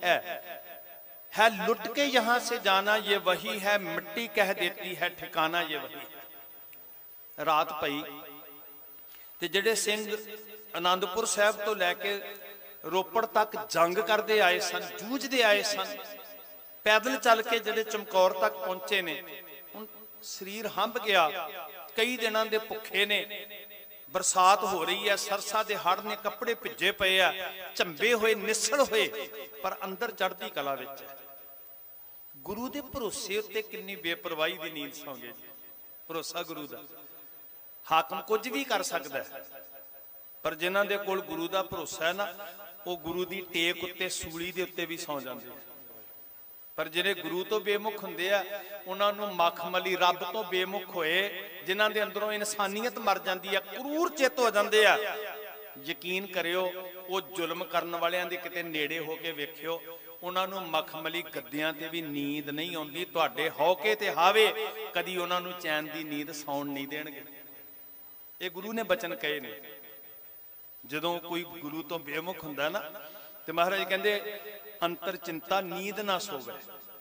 है लुट के यहाँ से जाना ये वही है, मिट्टी कह देती है ठिकाना ये वही है। रात पई ते जिहड़े सिंह आनंदपुर साहब तो लैके रोपड़ तक जंग करते आए सन, जूझते आए सन, पैदल चल के जिहड़े चमकौर तक पहुंचे ने, हुण शरीर हंब गया, कई दिनों के भुखे ने, बरसात हो रही है, सरसा दे हड़ ने, कपड़े भिजे पे आ, झंबे हुए निसड़ हुए, पर अंदर चढ़ती कला विच है। गुरु के भरोसे उत्ते कितनी बेपरवाही की नींद सौ गए जी। भरोसा गुरु का, हाकम कुछ भी कर सकता है, पर जिन्हां दे कोल गुरु का भरोसा है ना, वो गुरु की टेक उत्ते सूली के उत्ते भी सौ जाते हैं। पर जिहड़े गुरु तो बेमुख हुंदे आ, उन्हां नूं मखमली रब तो बेमुख होए, जिन्हां दे अंदरों इंसानियत मर जाती है, क्रूर चित हो जाते आ, यकीन करियो वो जुल्म करन वालियां दे किते नेड़े होके वेखियो, उन्हां नूं मखमली गद्दियां ते भी नींद नहीं आउंदी, तुहाडे हौके ते हावे कदी उन्हां नूं चैन दी नींद सौण नहीं देणगे। ये गुरु ने बचन कहे ने। जदों कोई गुरु तो बेमुख हुंदा ना, ते महाराज कहंदे अंतर चिंता नींद ना सोवे,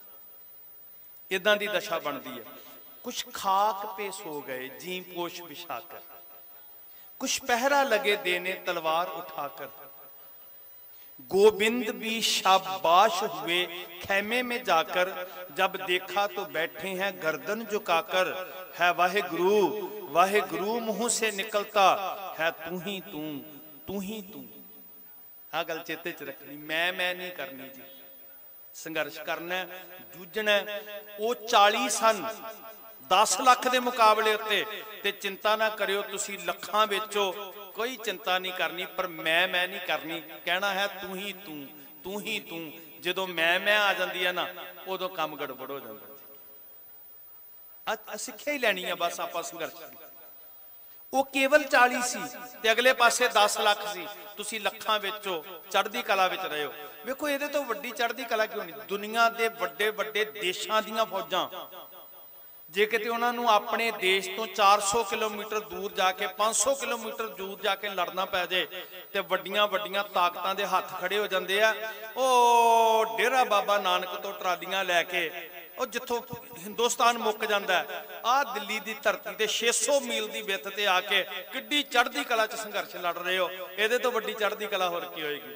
इदां दी दशा बनती है। कुछ खाक पे सो गए जी पोश बिछाकर, कुछ पहरा लगे देने तलवार उठाकर, गोविंद भी शाबाश हुए खेमे में जाकर, जब देखा तो बैठे हैं गर्दन झुकाकर, है वाहे गुरु मुंह से निकलता है तू ही तू ही तू। आ गल चेते च रखनी, मैं नहीं करनी जी, संघर्ष करना, जूझना। वो 40 सन 10 लाख के मुकाबले उत्ते, ते चिंता ना करियो तुसी लखां विचों, कोई चिंता नहीं करनी, पर मैं नहीं करनी, कहना है तू ही तू। जदों मैं आ जाती है ना, उदों काम गड़बड़ हो जाता। सिक्ख्या ही लैनी है बस आपां संघर्ष। वो केवल 40 सी ते अगले पासे 10 लाख सी, तुसी लखां विचों चढ़दी कला विच रहे हो। वेखो इहदे तो वड्डी चढ़दी कला क्यों नहीं? दुनिया दे वड्डे वड्डे देशां दीयां फौजां जे किते उन्हां नूं अपने देश तो 400 किलोमीटर दूर जाके 500 किलोमीटर दूर जाके लड़ना पै जाए ते वड्डियां वड्डियां ताकतां दे हत्थ खड़े हो जांदे आ। ओ डेरा बाबा नानक तो ट्रालियां लैके और जिथों हिंदुस्तान मुक जाता है, आ दिल्ली की धरती से 600 मील की विथ ते आके किड्डी चढ़दी कला च संघर्ष लड़ रहे हो। ये तो वड्डी चढ़दी कला होर की होएगी?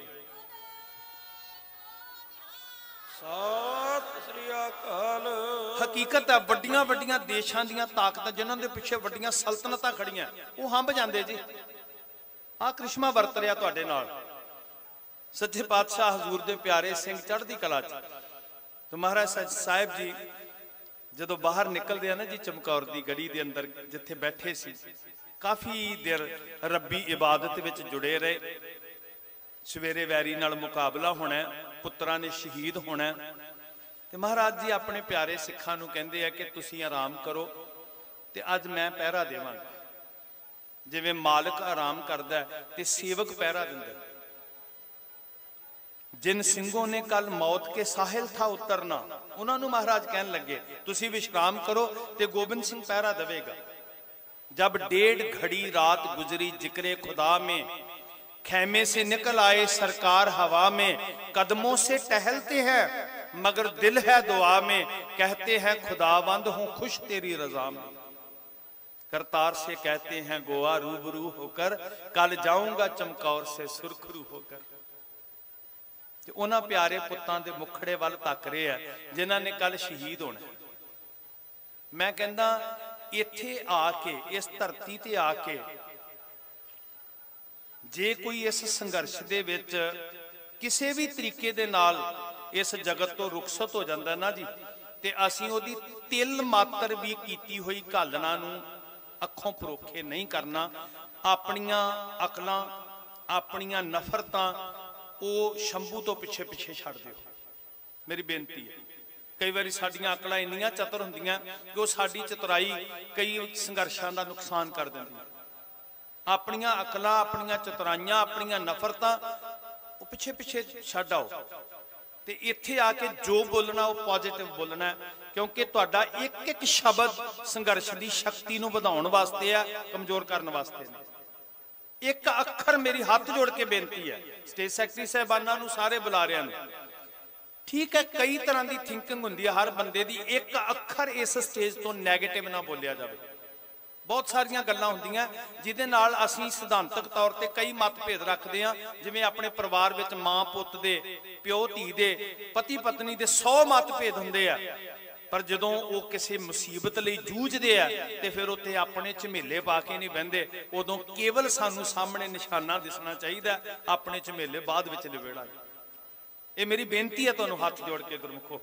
सत श्री अकाल। हकीकत है वड्डियां वड्डियां देशां दीयां ताकतां जिन्हां दे पिछे वड्डियां सल्तनतां खड़ियां, वो हंब जांदे जी। आ करिश्मा वरत रिहा तुहाडे नाल। सच्चे पातशाह हजूर दे प्यारे सिंह चढ़दी कला च। तो महाराज साहिब जी जदों बाहर निकलते हैं ना जी, चमकौर की गढ़ी के अंदर जिथे बैठे सी, काफ़ी देर रब्बी इबादत विच जुड़े रहे। सवेरे वैरी नाल मुकाबला होना, पुत्रां ने शहीद होना। तो महाराज जी अपने प्यारे सिखां नूं कहंदे आ कि तुसीं आराम करो ते अज मैं पहरा देवांगा। जिवें मालिक आराम करदा है ते सेवक पहरा दिंदा है। जिन सिंहों ने कल मौत के साहिल था उतरना, उन्होंने महाराज कहन लगे तुसी विश्राम करो ते गोबिंद सिंह पहरा देवेगा। जब 1.5 घड़ी रात गुजरी जिक्रे खुदा में, खेमे से निकल आए सरकार हवा में, कदमों से टहलते हैं मगर दिल है दुआ में, कहते हैं खुदावंद हूं खुश तेरी रजा में। करतार से कहते हैं गोवा रूबरू होकर, कल जाऊंगा चमकौर से सुरखरू होकर। उन्हां प्यारे पुत्तां दे मुखड़े वल तक रहे हैं जिन्हां ने कल शहीद होना। मैं कहंदा इत्थे आके, इस धरती ते आके जे कोई इस संघर्ष दे विच किसी भी तरीके दे नाल इस जगत तो रुखसत हो जाता ना जी, ते असीं उहदी तिल मात्र भी कीती हुई घालना नूं अखों परोखे नहीं करना। अपनियां अकलां अपनियां नफरतां वो शंभू तो पिछे पिछे छड़ दिओ, मेरी बेनती है। कई बार साडियां अकलां इन्नियां चतुर हुंदियां कि वो साडी चतुराई कई संघर्षां दा नुकसान कर दिंदी। अपनियां अकलां, अपनियां चतुराइयां, अपनियां नफरतां वो पिछे पिछे छड्ड आओ ते इत्थे आके जो बोलना वो पॉजिटिव बोलना है, क्योंकि तुहाडा एक एक शब्द संघर्ष की शक्ति नूं वधाउण वास्ते है, कमजोर करने वास्ते नहीं। एक अखर मेरी हाथ जोड़ के बेनती है स्टेज सैकटरी साहबाना नूं, सारे बुलारियां नूं, ठीक है कई तरह की थिंकिंग हुंदी है हर बंदे दी, एक अखर इस स्टेज तो नैगेटिव ना बोलिया जाए। बहुत सारिया गल्लां हुंदियां जिहदे नाल असीं सिद्धांतक तौर ते कई मतभेद रखते हैं, जिवें अपने परिवार विच मां पुत दे, प्यो धी दे, पति पत्नी दे 100 मतभेद हुंदे आ, पर जदों वो किसी मुसीबत लई जूझदे आ ते फिर उत्थे अपने झमेले पा के नहीं बहिंदे, उदों केवल सानू सामने निशाना दिसना चाहिए, अपने झमेले बाद विच निबेड़ा। ये मेरी बेनती है तुहानू हाथ जोड़ के गुरमुखो।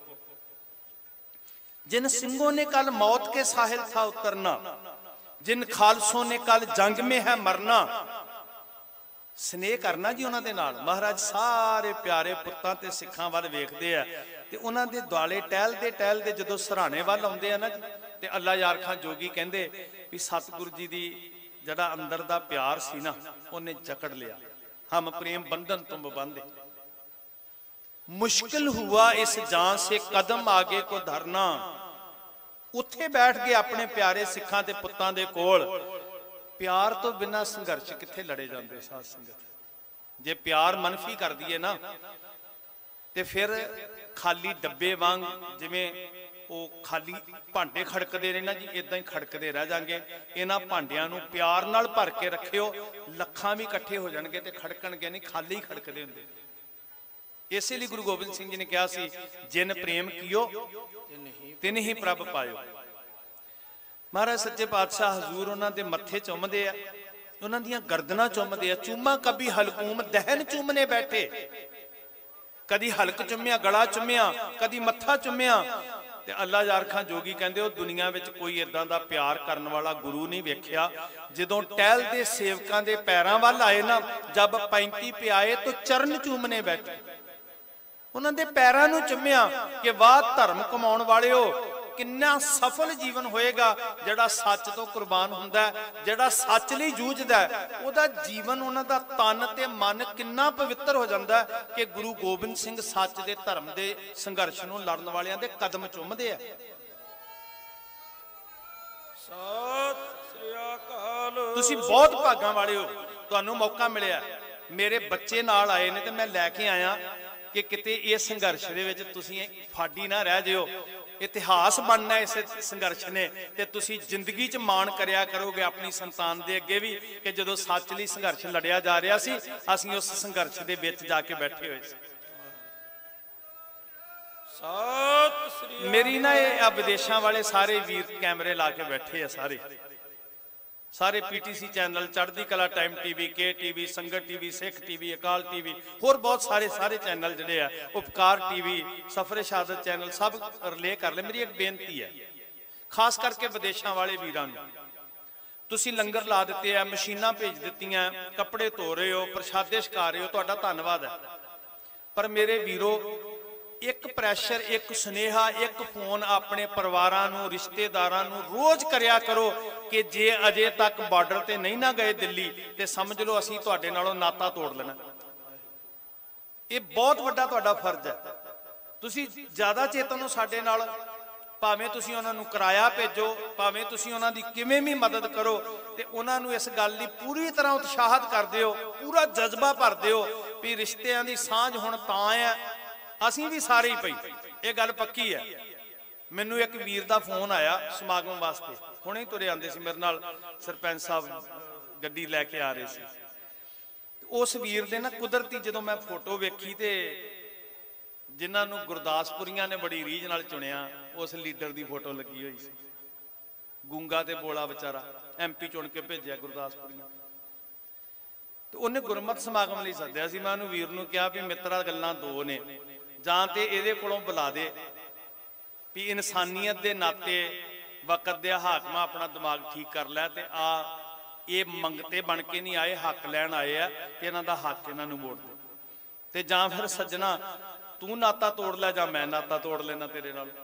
जिन सिंहों ने कल मौत के साहिल था उतरना, जिन खालसों ने कल जंग में है मरना, स्नेह करना जी उन्हां दे नाल। महाराज सारे प्यारे पुत्तां ते सिखां वल वेखदे आ ते उन्हां दे दुआले टहलदे जदों सराणे वल आउंदे आ ना जी, ते अल्लाह यार खां जोगी कहंदे भी सतगुरु जी दी जड़ा अंदर दा प्यार सी ना उन्हें जकड़ लिया, हम प्रेम बंधन तुम बंधे। मुश्किल हुआ इस जान से कदम आगे को धरना, उत्थे बैठ गए अपने प्यारे सिखां दे पुत्तां दे कोल। प्यार तो बिना संघर्ष किथे लड़े जाते साध संगत। जे प्यार मनफी कर दिए ना ते फिर खाली डब्बे वांग जिवें वो खाली भांडे खड़कते रहे ना जी, इदां ही खड़कते रह जाएंगे। इन्हां भांडियां नूं प्यार नाल भर के रखियो, लखां भी इकट्ठे हो जाणगे ते खड़कणगे नहीं, खाली ही खड़कते हुंदे। इसलिए गुरु गोबिंद सिंह जी ने कहा सी, जिन प्रेम कियो तिन ही प्रभ पायो। महाराज सच्चे पातशाह हजूर उन्हां दे मत्थे चुमदे आ, उन्हां दियां गर्दनां चुमदे आ। चूमा कभी हलकूम दहन चूमने बैठे, कदी हलक चुम्या, गला चुम्या, कदी मत्था चुम्या। ते अल्लाह यार खां जोगी कहंदे ओ दुनिया विच कोई इदां दा प्यार करन वाला गुरु नहीं वेख्या। जदों टहलदे सेवकां दे पैरां वल आए ना, जब 35 पे आए तो चरण चूमने बैठे, उन्हां दे पैरां नूं चुम्या कि वाह धर्म कमाउण वालिओ, किन्ना सफल जीवन होएगा जिहड़ा सच तो कुर्बान हुंदा है, जिहड़ा सच लई जूझदा है, उहदा जीवन उन्हां दा तन ते मन किन्ना पवित्र हो जांदा है कि गुरु गोबिंद सिंह सच दे धर्म दे संघर्ष नूं लड़न वालियां दे कदम चुमदे आ। सत श्री अकाल। तुसीं बहुत भागां वाले हो, तुहानूं मौका मिलिआ। मेरे बच्चे नाल आए ने ते मैं लैके आया कि किते इस संघर्ष दे विच तुसीं फाड़ी ना रह जिओ, इतिहास बनना इस संघर्ष ने, ते तुसीं जिंदगी च मान करया करोगे अपनी संतान दे अगे भी कि जदों सच लई संघर्ष लड़िया जा रहा सी, असीं उस संघर्ष दे विच जाके बैठे होए सी। सत श्री मेरी ना ये विदेशों वाले सारे वीर कैमरे ला के बैठे है, सारे PTC channel, Chardi Kala time TV, K TV, Sangat TV, Sikh TV, Akal TV, होर बहुत सारे चैनल जिहड़े आ, उपकार टीवी, सफरे शहादत चैनल, सब रिले कर ले। मेरी एक बेनती है खास करके विदेशों वाले वीरां नूं, तुसीं लंगर ला दिते है, मशीनां भेज दित्तियां, कपड़े धो रहे हो, प्रशादे छका रहे हो, तुहाडा धन्नवाद है। पर मेरे वीरो, एक प्रैशर, एक सुनेहा, एक फोन अपने परिवारां नूं, रिश्तेदारां नूं रोज करया करो कि जे अजे तक बार्डर ते नहीं ना गए दिल्ली ते समझ लो असीं तुहाडे नालों नाता तोड़ लेना। ये बहुत वड्डा तुहाडा फर्ज है। तुसीं ज्यादा चेतन हो साडे नाल, भावें तुसीं उन्हां नूं किराया भेजो, भावें तुसीं उन्हां दी किवें भी मदद करो, ते उन्हां नूं इस गल दी पूरी तरह उत्साहित कर दिओ, पूरा जज्बा भर दिओ भी रिश्तिਆਂ दी सांझ हुण तां है, असीं भी सारे ही पई। ये गल पक्की है। मैनू एक वीर का फोन आया समागम वास्ते, हुणे ही तुरे आंदे सी मेरे नाल, सरपंच साहब गड्डी लैके आ रहे सी। उस वीर दे ना कुदरती जदों मैं फोटो वेखी ते जिन्हां नूं गुरदासपुरियां ने बड़ी रीझ नाल चुनिया, उस लीडर की फोटो लगी हुई सी। गूंगा ते बोला बेचारा, MP चुन के भेजिया गुरदासपुरियां। तो उन्हें गुरमत समागम लई सद्दिया सी। मैं उन्हें वीर नूं कहा भी मित्रा गल्लां दो ने, जां ते इहदे कोलों बुला दे भी इंसानियत दे नाते वक्त दे हाकमा अपना दिमाग ठीक कर लै, ते आ ये मंगते बन के नहीं आए, हक लैन आए आ, इन्हां दा हक इन्हां नूं मोड़ दे। ते जां फिर सज्जना तू नाता तोड़ लै जां मैं नाता तोड़ लेना तेरे नाल।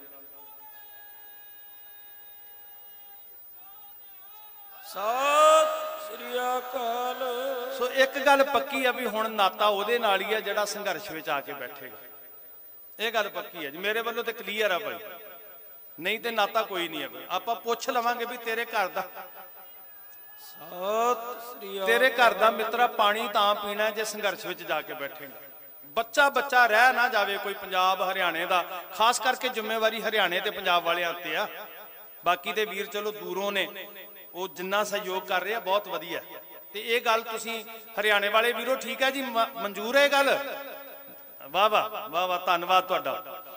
सत श्री अकाल। सो एक गल पक्की है भी हुण नाता उहदे नाल ही है जिहड़ा संघर्ष विच आके बैठेगा। ये गल पक्की है जी, मेरे वालों तो क्लीयर है भाई, नहीं तो नाता कोई नहीं है भाई। आपां पुछ लवांगे भी तेरे घर दा, तेरे घर दा मित्रा पानी तां पीना है जे संघर्ष विच जाके बैठेगा। बच्चा बच्चा रह ना जावे कोई पंजाब हरियाणे दा, खास करके जिम्मेवारी हरियाणे ते पंजाब वालियां ते आ। बाकी दे वीर चलो दूरों ने, वो जिन्ना सहयोग कर रहे हैं बहुत वधिया। ते ये गल तुसीं हरियाणे वाले वीरो ठीक है जी, मंजूर है गल? वाह वाह वाह वाह, धन्नवाद तुहाडा।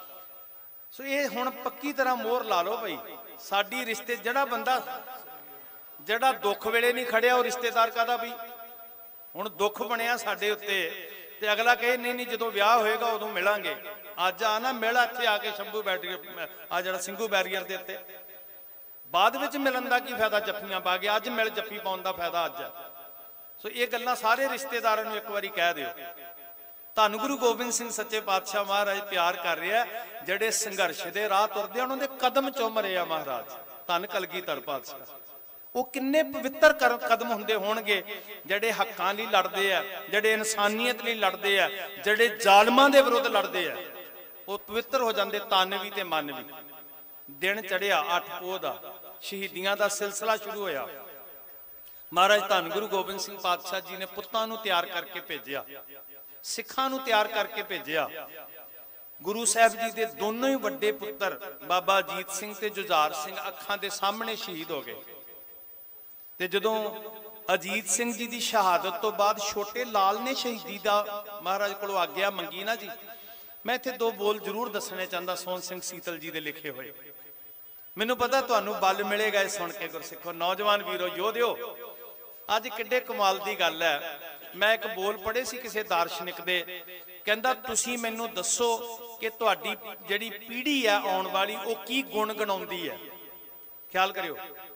सो ये हुण पक्की तरह मोहर ला लो भाई, साडी रिश्ते जिहड़ा बंदा जिहड़ा दुख वेले नहीं खड़िया वो रिश्तेदार कादा भी। हुण दुख बनिया साडे उत्ते ते अगला कहे नहीं नहीं जो विआह होएगा उदों मिलांगे। अज आ ना मिल इत्थे आके शंभू बैरियर आ जिहड़ा सिंघू बैरियर दे उत्ते, बाद विच मिलन दा की फायदा जफ्फियां पा के, अज मिल जफ्फी पाउण दा फायदा अज है। सो ये गल्लां सारे रिश्तेदारां नूं एक वारी कह दिओ। धन गुरु गोबिंद सिंह सच्चे पातशाह महाराज प्यार कर रहे हैं, जेडे संघर्ष दे राह तुरदे उन्हां दे कदम चुम रहे आ महाराज। धन कलगीधर पातशाह वो किन्ने पवित्र कदम हुंदे होणगे जेडे हक्कां लई लड़दे आ, जेडे इंसानियत लई लड़दे आ, जेडे जालमां दे विरुद्ध लड़दे आ, वो पवित्र हो जांदे तन भी ते मन भी। दिन चढ़िया 8 पोह दा, शहीदियां दा सिलसिला शुरू होया। महाराज धन गुरु गोबिंद सिंह पातशाह जी ने पुत्तां नूं तैयार करके भेजिया, सिखां नूं तैयार करके भेजिया। गुरु साहब जी दे दोनों ही वड्डे पुत्तर बाबा अजीत सिंह ते जुझार सिंह अखां दे सामने शहीद हो गए। ते जदों अजीत सिंह जी की शहादत तो बाद छोटे लाल ने शहीदी दा महाराज कोलों आग्या मंगी ना जी। मैं इत्थे 2 बोल जरूर दसने चाहता सोहन सिंह सीतल जी दे लिखे हुए। मैनूं पता तुहानूं बल मिलेगा सुन के गुरसिखो, नौजवान वीरो योधिओ। अज किड्डे कमाल दी गल है, मैं एक बोल पढ़े सी किसी दार्शनिक दे, कहंदा तुसीं मैनूं दसो कि तुहाडी जिहड़ी पीढ़ी है आउण वाली वो की गुण गणाउंदी है। ख्याल करियो,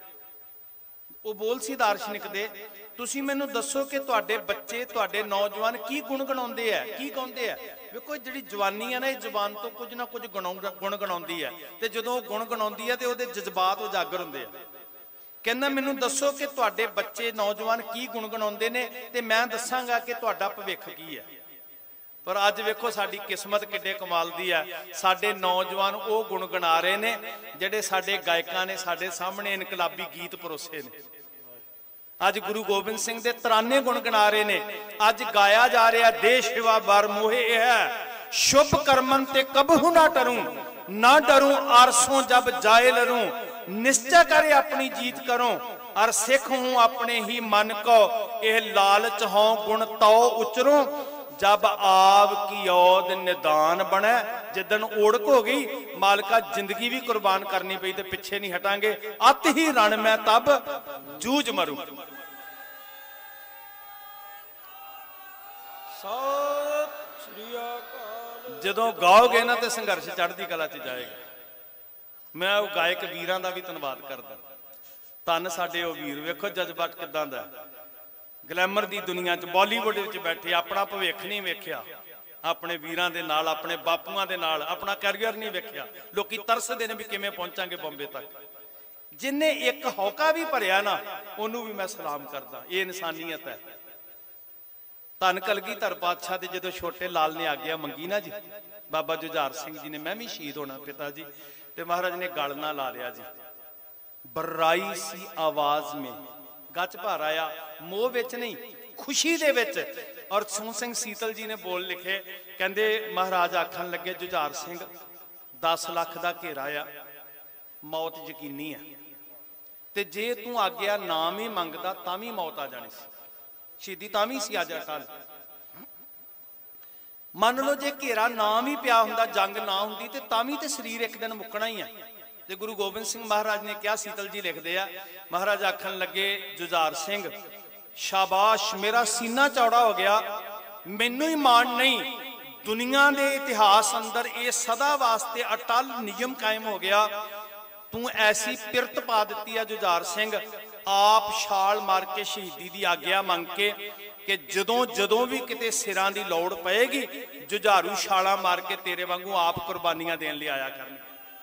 वो बोल सी दार्शनिक दे, तुसीं मैनूं दसो कि तुहाडे बच्चे तुहाडे नौजवान की गुण गणाउंदे है, की गाउंदे है। देखो जिहड़ी जवानी है ना, ये जवान तो कुछ ना कुछ गुण गणाउंदी है, ते जदों गुण गणाउंदी है ते उहदे जज्बात उजागर हुंदे आ। कहना मैनूं दसो कि तुहाडे बच्चे नौजवान की गुण गणाउंदे ने ते मैं दसांगा कि तुहाडा भविख की है। पर अज वेखो साडी किस्मत किड्डे कमाल दी है, साडे नौजवान वो गुण गणा रहे ने जिहड़े साडे गायकां ने साडे सामने इनकलाबी गीत परोसे ने। अज गुरु गोबिंद सिंह दे तराने गुण गणा रहे ने, अज गाया जा रहा देश सेवा बार मोहे है, शुभ कर्मन ते कबहू ना डरूं, ना डरूं आरसों जब जाए लरूं, निश्चय करे अपनी जीत करूं, और सिख हूं अपने ही मन को, यह लालच हों गुण तो उचरूं, जब आव की औद निदान बने। जिदन ओड़क हो गई मालका जिंदगी भी कुर्बान करनी पई ते पिछे नहीं हटांगे, अत ही रण मैं तब जूझ मरूं। सत श्री अकाल। जदों गाओगे ना तो संघर्ष चढ़दी कला च जाएगा। मैं वो गायक वीरां दा भी धन्नवाद करदा। धन साडे वो वीर, वेखो जज्बा किदां दा। ग्लैमर दी दुनिया च बॉलीवुड विच बैठे अपना भविख नहीं वेख्या, अपने वीरां दे नाल अपने बापूआं दे नाल अपना कैरियर नहीं वेख्या। लोकी तरसदे ने भी किवें पहुंचांगे बॉम्बे तक। जिन्हें एक हौका भी भरिया ना उन्होंने भी मैं सलाम करदा। ये इंसानियत है। धन कलगीधर पातशाह दे जदों छोटे लाल ने आग्या मंगी ना जी, बाबा जुझार सिंह जी ने मैं भी शहीद होना पिता जी, ते महाराज ने गल ना ला लिया जी। बर्राई सी आवाज में गच भर आया, मोह विच नहीं खुशी दे विच। और सोहन सिंह सीतल जी ने बोल लिखे, कहंदे महाराज आखन लगे जुझार सिंह 10 लाख दा घेरा आ, मौत यकीनी है, ते जे तू आग्या नाम ही मंगदा तां भी मौत आ जानी सी, शहीदी तां भी सी अज अकाल। मान लो जे घेरा नाम ही पिया हुंदा, जंग ना हुंदी ते तां भी ते शरीर एक दिन मुकना ही है। ते गुरु गोबिंद सिंह महाराज ने क्या, सीतल जी लिखते हैं, महाराज आखन लगे जुझार सिंह शाबाश मेरा सीना चौड़ा हो गया, मैनू ही मान नहीं, दुनिया के इतिहास अंदर ये सदा वास्ते अटल नियम कायम हो गया। तू ऐसी पिरत पा दी है जुझार सिंह, आप छाल मार के शहीदी की आग्या मंग के कि जदों जदों भी किते सिरां दी लौड़ पएगी जुझारू छाला मार के तेरे वांगू आप कुर्बानियां देण लई आया करन।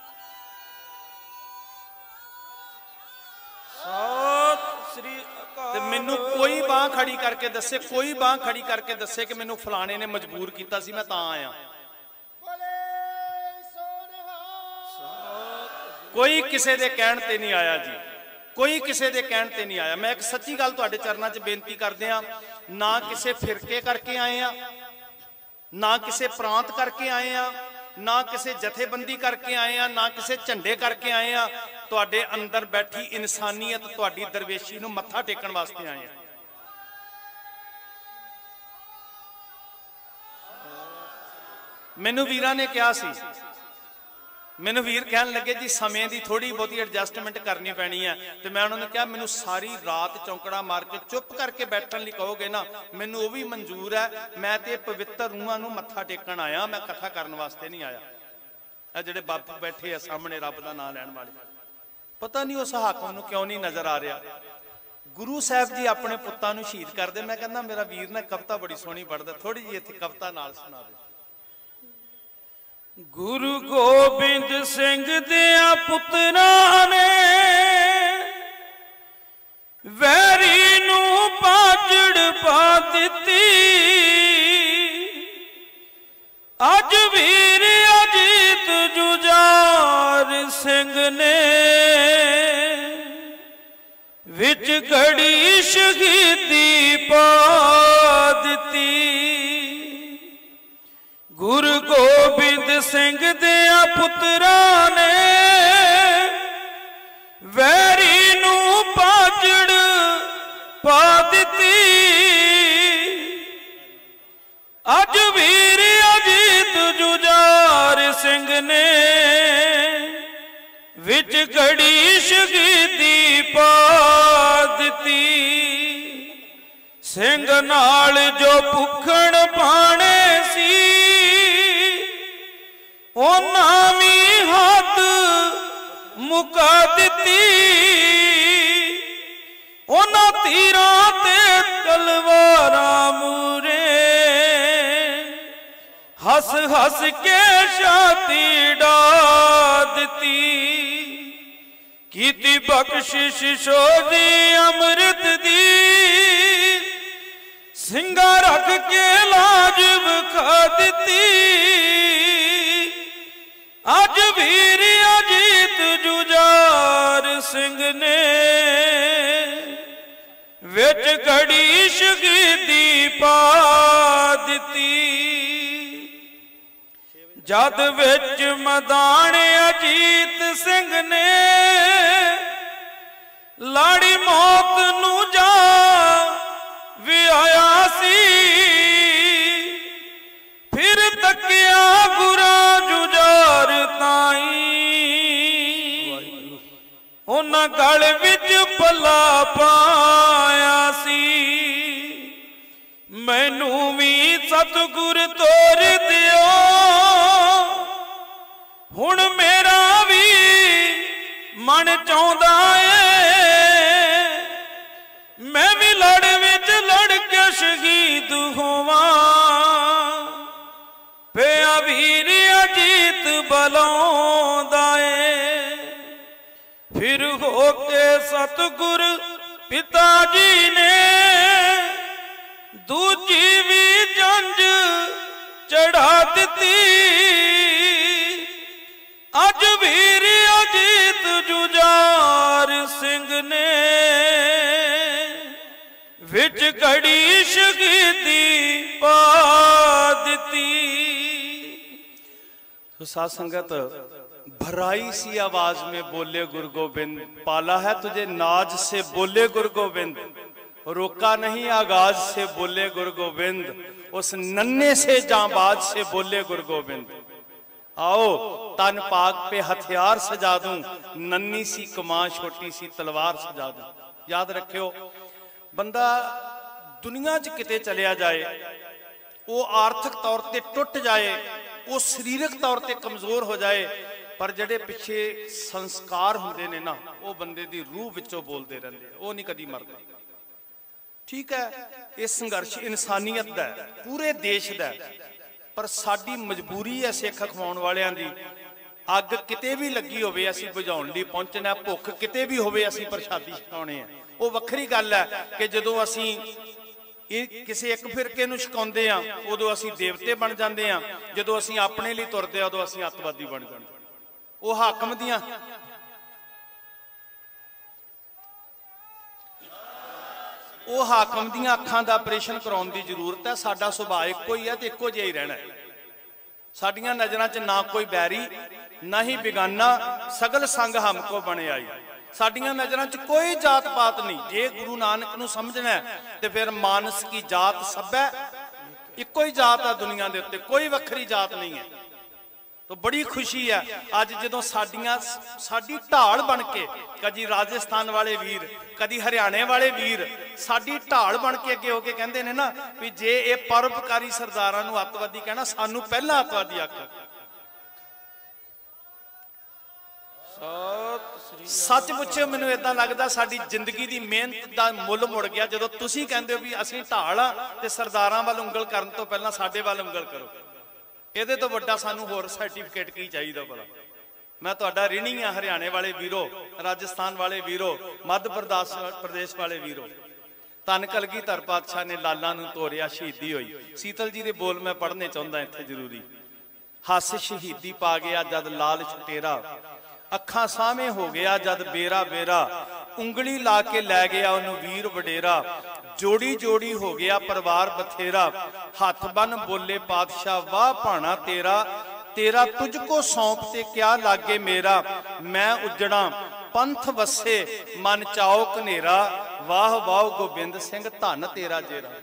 सत श्री अकाल। मैनू कोई बांह खड़ी करके दसे, कोई बांह खड़ी करके दसे कि मैनू फलाने ने मजबूर किया सी मैं तां आया। कोई किसी के कहण ते नहीं आया जी, कोई किसी के कहण ते नहीं आया। मैं एक सच्ची गल तुहाडे चरनां च बेनती करदे हां, ना किसी फिरके करके आए हैं, ना किसी प्रांत करके आए हैं, ना किसी जथेबंदी करके आए हैं, ना किसी झंडे करके आए हैं। तुहाडे अंदर बैठी इंसानियत तुहाडी दरवेशी नूं मत्था टेकण वास्ते आए हैं। मैनू वीरां ने कहा सी, मैनू वीर कहन लगे जी समय की थोड़ी बहुती एडजस्टमेंट करनी पैनी है। तो मैं उन्होंने कहा मैनू सारी रात चौंकड़ा मार के चुप करके बैठन लई कहोगे ना, मैनू वो भी मंजूर है। मैं तो पवित्र रूहां नूं मत्था टेकण आया, मैं कथा करने वास्ते नहीं आया। आ जिहड़े बापू बैठे है सामने रब का नाम लैण वाले, पता नहीं उस हाकम नूं क्यों नहीं नजर आ रहा। गुरु साहब जी अपने पुत्तां नूं शहीद करदे। मैं कहना मेरा वीर ना कविता बड़ी सोहनी पढ़दा, थोड़ी जी इत्थे कविता नाल सुना दे। गुरु गोबिंद सिंह दिया पुत्रां ने वैरी नू पाजड़ पा दिती। अज वीर अजीत जुझार सिंह ने विच घड़ी शहीदी पा दिती। गुरु गोबिंद सिंह दिया पुत्रां ने वैरी नू पाजड़ पा दिती। अज वीर अजीत जुझार सिंह ने विच घड़ी शहीदी पा दिती। सिंह नाल जो भुखण पाने सी उन्हां भी हाथ मुका दिती। उन्हां तीरां ते तलवारां मूरे हस हस के छाती डा दिती। कीती बख्शिश सोधी अमृत दी सिंगा रख के लाज विखा दिती। अज वीर अजीत जुझार सिंह ने विच घड़ी शहीदी पा दिती। जद विच मैदान अजीत सिंह ने लाड़ी मौत नू जा विआया सी। फिर तकिया गुरा जुझार ताई उन्हां गल विच पला पाया सी। मैनू भी सतगुर तोर दियो हुण मेरा भी मन चाहुंदा है। मैं भी लड़ विच लड़ के शहीद होवां। पिया वीर अजीत बलाउंदा है। फिर होके सतगुर पिता जी ने दूजी भी जंज चढ़ा दिती। अज वीर अजीत जुझार सिंह ने विच घड़ी शहीदी पा दिती। तो साथ संगत भराई सी आवाज में बोले गुरु गोबिंद, पाला है तुझे नाज से बोले गुरु गोबिंद, रोका नहीं आगाज से बोले गुरु गोबिंद, उस नन्हे से जांबाज से बोले गुरु गोबिंद। आओ तन पाक पे हथियार सजा दूं, नन्ही सी कमान छोटी सी तलवार सजा दूं। याद रखियो, बंदा दुनिया च किते चलिया जाए, वो आर्थिक तौर पर टुट जाए, वो शरीरक तौर पर कमजोर हो जाए, पर जड़े पिछे संस्कार होंदे ने ना, वो बंदे दी रूह विचों बोलते रहंदे, वो नहीं कदी मरदे। ठीक है, ये संघर्ष इंसानियत का है, पूरे देश का है, पर साडी मजबूरी है सिख अखवाउण वालियां दी। अग किते भी लगी होवे असीं बुझाउण लई पहुंचना, भुख किते भी होवे असीं प्रशादी छकाउणे आ। वो वखरी गल है कि जदों असीं किसी एक फिरके नूं छकाउंदे आ उदों असीं देवते बन जांदे आ, जदों असीं अपने लिए तुरदे आ उदों असीं अतवादी बन जांदे। वो हाकम दियां वो हाकम दियां अखां दा ऑपरेशन कराउण दी जरूरत है। साडा सुभाਅ इक्को ही है ते इक्को जिहा ही रहना है। साडियां नज़रां च ना कोई बैरी ना ही बेगाना, सगल संग हमको बने आई। साडियां नज़रां च कोई जात पात नहीं। जे गुरु नानक नूं समझना है ते फिर मानस की जात सब है, इक्को ही जात है दुनिया दे उत्ते, कोई वखरी जात नहीं है। तो बड़ी खुशी है अज जदों साडी ढाल बन के, कदी राजस्थान वाले वीर, कदी हरियाणे वाले वीर साडी ढाल बन के अगे होके कहंदे ने ना भी जे ये परोपकारी सरदारां नूं अतवादी कहना, सानू पहला अतवादी आखो। सच पुछो, मैनूं इदां लगदा साडी जिंदगी दी मेहनत दा मुल मुड़ गया जदों तुसीं कहंदे हो भी असीं ढाल आ ते सरदारां वाल उंगल करन तो पहलां साडे वाल उंगल करो। ਇਹਦੇ ਤੋਂ ਵੱਡਾ ਸਾਨੂੰ ਹੋਰ ਸਰਟੀਫਿਕੇਟ ਕੀ ਚਾਹੀਦਾ ਭਲਾ। मैं तुहाडा ऋणी हाँ हरियाणे वाले वीरो, राजस्थान वाले वीरो, मध्य प्रदेश वाले वीरो। धन कलगीधर पातशाह ने लाला नूं तोरिया, शहीदी हुई। शीतल जी के बोल मैं पढ़ने चाहता इत्थे जरूरी। हस शहीदी पा गया जद लाल छटेरा, अखां सामे हो गया जद बेरा बेरा, उंगली ला के लै गया उन्होंने वीर वडेरा, जोड़ी जोड़ी हो गया परिवार बथेरा, हाथ बन बोले पातशाह वाह भाना तेरा, तेरा तुझको सौंपते क्या लागे मेरा, मैं उजड़ा पंथ वसे मन चाओ कनेरा, वाह वाह गोबिंद सिंह धन तेरा जेरा।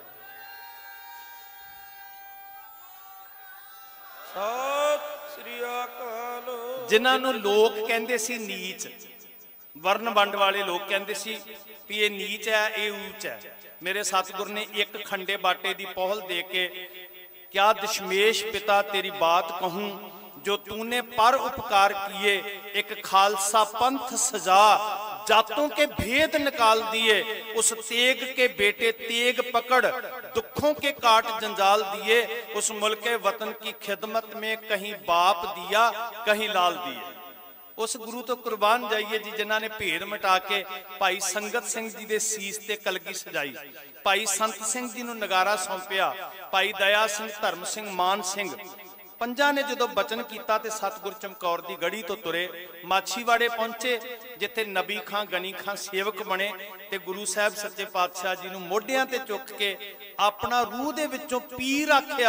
जिन्होंने लोग कहते सी नीच, वर्ण वंड वाले लोग कहते सी भी ये नीच है ये ऊंच है। मेरे सतगुर ने एक खंडे बाटे की पहल दे के, क्या दशमेश पिता तेरी बात कहूं, जो तूने पर उपकार किए, एक खालसा पंथ सजा, जातों के भेद निकाल दिए, उस तेग के बेटे तेग पकड़, दुखों के काट जंजाल दिए, उस मुल्क वतन की खिदमत में कहीं बाप दिया कहीं लाल दिए। उस गुरु तो कुर्बान जाइए जी जिन्हों ने भेद मिटा के भाई संगत सिंह जी के सीस ते कलगी सजाई, भाई संत सिंह जी नूं नगारा सौंपिया, भाई दया सिंह, धर्म सिंह, मान सिंह, पंजा ने जो बचन किया तो सतगुर चमकौर की गढ़ी तो तुरे माछीवाड़े पहुंचे, जिथे नबी खां गनी खां सेवक बने ते गुरु साहब सच्चे पातशाह जी नूं मोढियां ते चुक के अपना रूह दे विचों पीर आख्या,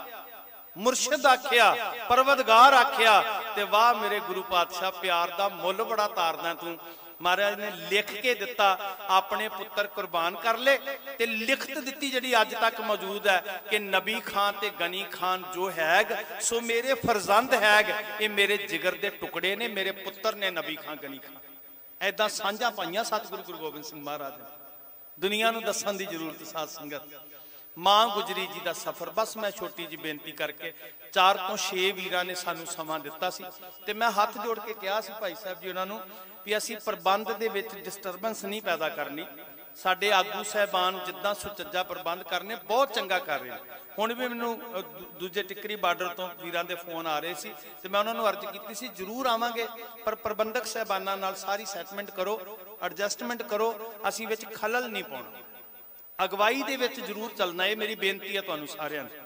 मुर्शद आख्या, परवदगार आख्या। ते वाह मेरे गुरु पातशाह प्यार दा मुल बड़ा तारदा तू। महाराज ने लिख के दिता, अपने पुत्र कुर्बान कर ले ते लिखत दिती जिहड़ी अज तक मौजूद है कि नबी खान ते गनी खान जो हैग सो मेरे फरजंद हैग, ये मेरे जिगर दे टुकड़े ने, मेरे पुत्र ने नबी खान गनी खान। ऐदां सांझां पाईयां सतगुरु गुरु गोबिंद सिंह महाराज ने। दुनिया नूं दस्सण दी जरूरत साध संगत। मां गुजरी जी का सफर, बस मैं छोटी जी बेनती करके 4 ਤੋਂ 6 वीरां ने सानू समा दिता सी ते मैं हाथ जोड़ के कहा सी भाई साहब जी उन्होंने भी असी प्रबंध दे विच डिस्टरबेंस नहीं पैदा करनी। साडे आगू साहबान जिद्दां सुचज्जा प्रबंध करने बहुत चंगा कर रहे हैं। हुण भी मैनूं दूजे टिकरी बार्डर तो वीरां दे फोन आ रहे सी ते मैं उन्होंने अर्ज की सी जरूर आवांगे, पर प्रबंधक साहबानां नाल सारी सैटमेंट करो, एडजस्टमेंट करो, असीं विच खलल नहीं पाउणा, अगवाई दे विच जरूर चलना। है मेरी बेनती है तुहानूं सारिआं नूं।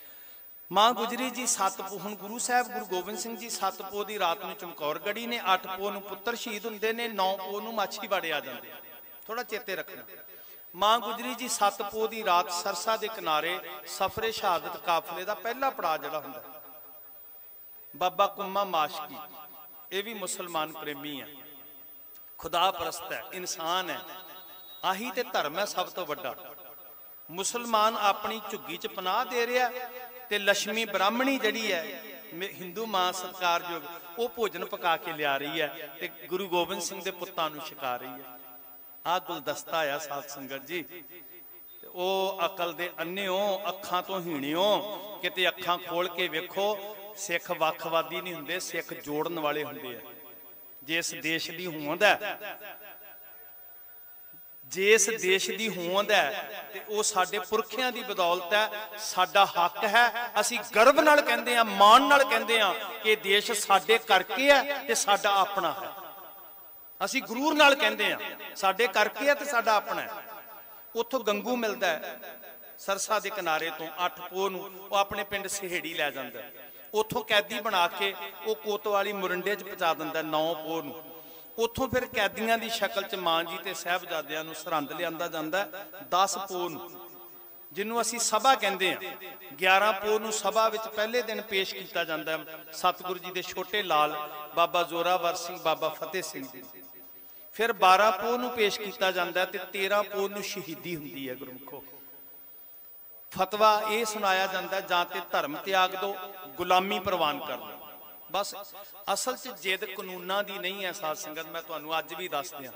मां गुजरी जी 7 पो, हुण गुरु साहब गुरु गोबिंद सिंह जी 7 पो की रात में चमकौर गढ़ी ने, 8 पो नूं पुत्र शहीद हुंदे ने, 9 पो नूं माछीवाड़े आ जांदे, थोड़ा चेते रखना। मां गुजरी जी 7 पो की रात सरसा के किनारे सफरे शहादत काफले का पहला पड़ाव जिहड़ा हुंदा, बाबा कुम्मा माशकी, ये भी मुसलमान प्रेमी है, खुदा परस्त है, इंसान है, आही ते धर्म है सब तो वड्डा। मुसलमान अपनी झुग्गी च पनाह दे रहा ते लक्ष्मी ब्राह्मणी जड़ी है हिंदू मां सत्कारयोग, वो भोजन पका के लिया रही है ते गुरु गोबिंद सिंह दे पुत्तां नूं छका रही है। आ गुलदस्ता आ साध संगत जी, ओ अकल दे अन्निओ, अखां तो हीणिओ, किते अखां खोल के वेखो, सिख वखवादी नहीं हुंदे, सिख जोड़न वाले हुंदे आ। जे इस देश दी होंद है, जे इस देश की होंद है ते वो साडे पुरखियां दी बदौलत है, साडा हक है। असी गर्व नाल कहंदे आ, मान नाल कहंदे आ कि देश साडे करके है ते साडा अपना है। असी गुरूर नाल कहंदे आ साडे करके है ते साडा अपना है। उत्थों गंगू मिलदा है सरसा के किनारे तो 8 पोह नूं वो अपने पिंड सहेड़ी लै जांदा है। उत्थों कैदी बना के वो कोतवाली मुरंडे च पहुंचा दिंदा 9 पोह नूं। उत्थों फिर कैदियां की शक्ल च मां जी ते साहबजादियां नूं सरहंद लिआंदा जांदा 10 पोह नूं, जिन्हों असी सभा कहंदे आ। 11 पोह नूं सभा विच पहले दिन पेश किया जाता है सतगुरु जी के छोटे लाल बाबा जोरावर सिंह बाबा फतेह सिंह जी। फिर 12 पोह नूं पेश किया जाता है ते 13 पोह नूं शहीदी हुंदी है। गुरमुखो फतवा ये सुनाया जाता है जां ते धर्म त्याग दो, गुलामी प्रवान कर लो। बस असल च जिद कानूनां दी नहीं है। साध संगत मैं तुहानूं अज भी दस दियां,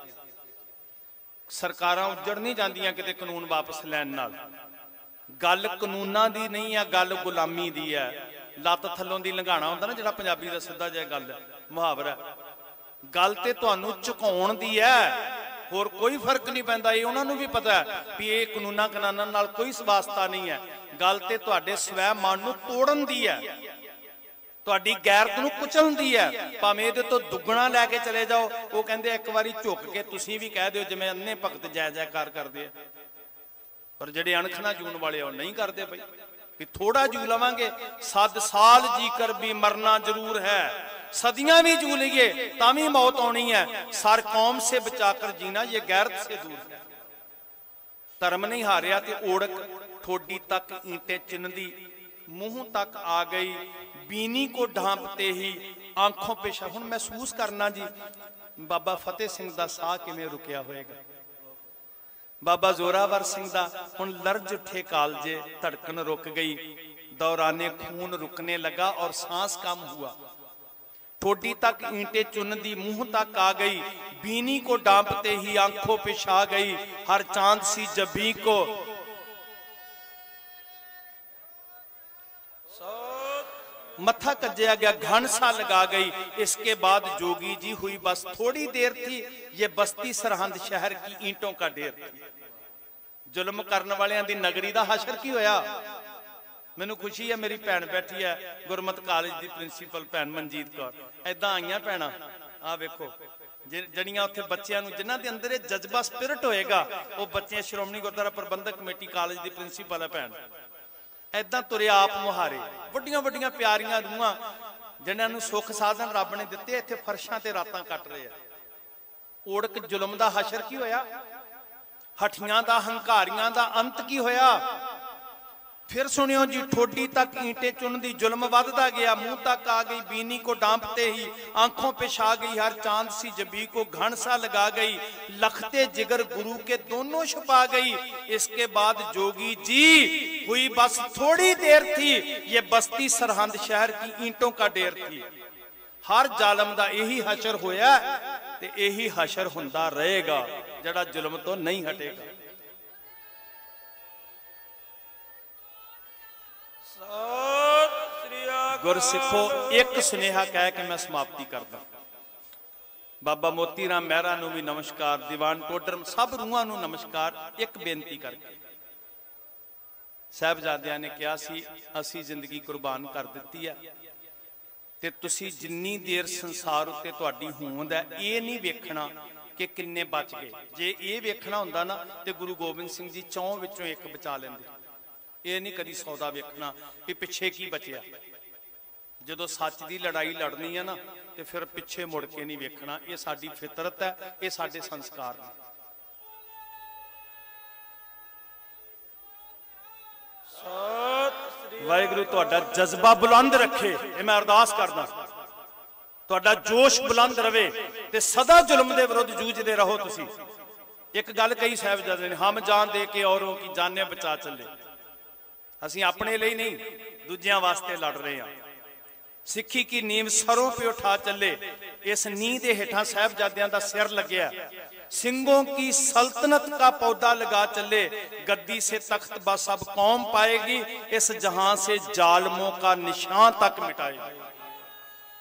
सरकारां उजड़ नहीं जांदियां किते कानून वापस लैण नाल। गल कानूनां दी नहीं है, गल गुलामी दी है। लत्त थल्लों दी लंघाना हुंदा ना, जिहड़ा पंजाबी दा सिद्धा जिहा गल मुहावरा, गल ते तुहानूं झुकाउण दी है, होर कोई फर्क नहीं पैंदा। ये उन्हां नूं भी पता है भी ये कानूनां कानूनां नाल कोई वास्ता नहीं है। गल ते तुहाडे स्वै मन नूं तोड़न दी है, तुहाडी गैरत नूं कुचलण दी है। भावें इहदे तो दुगना लैके चले जाओ। वो कहंदे एक बारी झुक के तुसीं भी कह दिओ जिवें अन्ने भगत जय जयकार करदे आ, पर जिहड़े अणखना जून वाले आ नहीं करदे। पई कि थोड़ा जू लवांगे, 7 साल जी कर भी मरना जरूर है, सदियां भी जू लीए तामी मौत आनी है। सर कौम से बचाकर जीना ये गैरत से दूर है। धर्म नहीं हारिया ते ओड़क ठोडी तक ईंटे चिन्हदी, मुंह तक आ गई बीनी को ढांपते ही आंखों पे हुण महसूस करना जी बाबा फतेह सिंह दा साह किवें रुकिया होएगा। बाबा जोरावर सिंह दा हुण लर्ज उठे कालजे, धड़कन रुक गई, दौराने खून रुकने लगा और सांस कम हुआ। ठोडी तक ईंटे चुनदी, मुंह तक आ गई बीनी को डांपते ही आंखों पे छा गई, हर चांद सी जबी को मत्था कज्या गया, घन सा लगा गई। इसके बाद जोगी जी हुई बस थोड़ी देर थी, ये बस्ती सरहंद शहर की ईंटों का ढेर थी। जुल्म करने वालियां दी नगरी दा हशर की होया। मैनू खुशी है मेरी भैन बैठी है गुरमत कॉलेज की प्रिंसीपल भैन मनजीत कौर, ऐदां आईयां भैणां आ वेखो जड़ियां उत्थे बच्चियां नूं जिन्हां दे अंदर जज्बा स्पिरिट होएगा वो बच्चे श्रोमणी गुरुद्वारा प्रबंधक कमेटी कॉलेज की प्रिंसीपल है भैन। ऐदां तुरे आप मुहारे वड्डियां वड्डियां प्यारियां रूहां जिन्हां नूं सुख साधन रब ने दित्ते, इत्थे फर्शां ते रातां कट रहे आ। ओड़क जुल्म दा हशर की होया, हठियां दा हंकारियां दा अंत की होया। फिर सुनियो जी, ठोडी तक ईंटे चुनदी, जुल्म वधदा गया, मुंह तक आ गई बीनी को डांपते ही आंखों पे छा गई, हर चांद सी जबी को घन सा लगा गई, लखते जिगर गुरु के दोनों छुपा गई। इसके बाद जोगी जी हुई बस थोड़ी देर थी, ये बस्ती सरहंद शहर की ईंटों का ढेर थी। हर जालम दा यही हशर होया ते यही हशर हुंदा रहेगा जड़ा जुल्म तो नहीं हटेगा। गुरसिखो एक सुनेहा कह के मैं समाप्ति करदा। बाबा मोती राम मेहरा नूं भी नमस्कार, दीवान टोडर सब रूहां नूं नमस्कार। एक बेनती करके साहबजादियां ने कहा सी असी जिंदगी कुर्बान कर दित्ती है ते तुसी जिन्नी देर संसार उत्ते तुहाडी होंद है ये नहीं वेखना कि किन्ने बच गए। जे ये वेखना हुंदा ना ते गुरु गोबिंद सिंह जी 4 विचों एक बचा लेंदे। ये नहीं कदी सौदा वेखना कि पिछे की बचिया। जदों सच की लड़ाई लड़नी है ना तो फिर पिछे मुड़ के नहीं वेखना। ये साडी फितरत है, ये साडे संस्कार ने। वाहिगुरू तुहाडा जज्बा बुलंद रखे, ये मैं अरदास करदा। तुहाडा जोश बुलंद रवे ते सदा जुल्म दे विरुद्ध जूझदे रहो। तुसी एक गल कही साहिबजादे ने, हम जान दे के औरों की जाने बचा चले। असी अपने लिए नहीं दूजियां वास्ते लड़ रहे हैं। सिक्खी की नींव सरों पे उठा चले, इस नींव के हेठां साहिबजादियां दा सिर लग्या। सिंगों की सल्तनत का पौधा लगा चले, गद्दी से तख्त बा सब कौम पाएगी, इस जहां से जालमों का निशान तक मिटाएगी।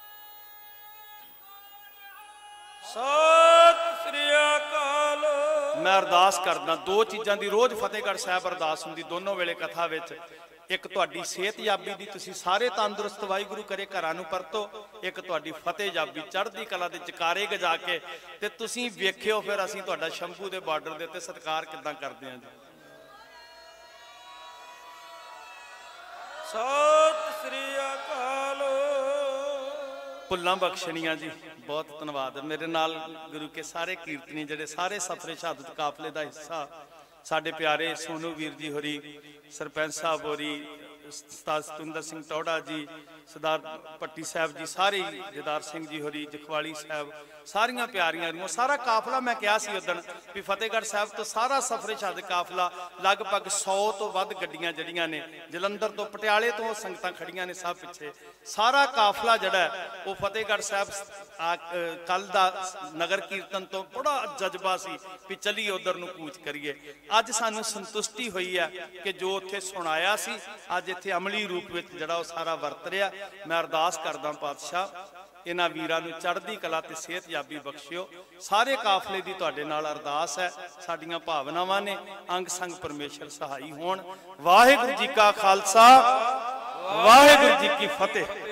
सत श्री अकाल। मैं अरदास करदा दो चीज़ों की रोज़ फतेहगढ़ साहब अरदास हुंदी दोनों वेले कथा विच। एक तुहाडी सेहत याबी दी, तुसीं सारे तंदुरुस्त वाहिगुरू करे घरां नूं परतो। एक तुहाडी फतेह याबी चढ़दी कला दे जकारे गजा के ते तुसीं वेखियो फिर असीं तुहाडा शंभू दे बार्डर दे उत्ते सत्कार किदां करदे हां जी। सत श्री अकाल। भुल्लां बख्शणियां जी, बहुत धन्यवाद। मेरे नाल गुरु के सारे कीर्तनी जिहड़े सारे सफरे शहादत काफले का हिस्सा, साडे प्यारे सोनू वीर जी होरी, सरपंच साहब होरी, उस्ताद सतुंदर सिंह टौड़ा जी, सरदार पट्टी साहब जी, सारे जदार सिंह जी होरी, जखवाली साहब, सारियां प्यारियां रूह, सारा काफला। मैं कहा सी उदण भी फतेहगढ़ साहब तो सारा सफरे शहादत काफला लगभग 100 तो वध गड्डियां जड़ियां ने, जलंधर तो पटियाले तो संगतां खड़ियां ने, सब पिछे सारा काफला जड़ा वो फतेहगढ़ साहब कल दा नगर कीर्तन तो बड़ा जज्बा सी भी चलीए उधर नूं कूच करिए। अज सानू संतुष्टि हुई है कि जो उत्थे सुनाया सी अज इत्थे अमली रूप में जड़ा वो सारा वरत रहा। मैं अरदास करदा पातशाह इन्हां वीरां नूं चढ़दी कला ते सेहत याबी बख्शियो। सारे काफले दी तुहाडे नाल अरदास है, साडियां भावनावां ने, अंग संग परमेश्वर सहाई होण। वाहिगुरू जी का खालसा, वाहिगुरू जी की फतेह।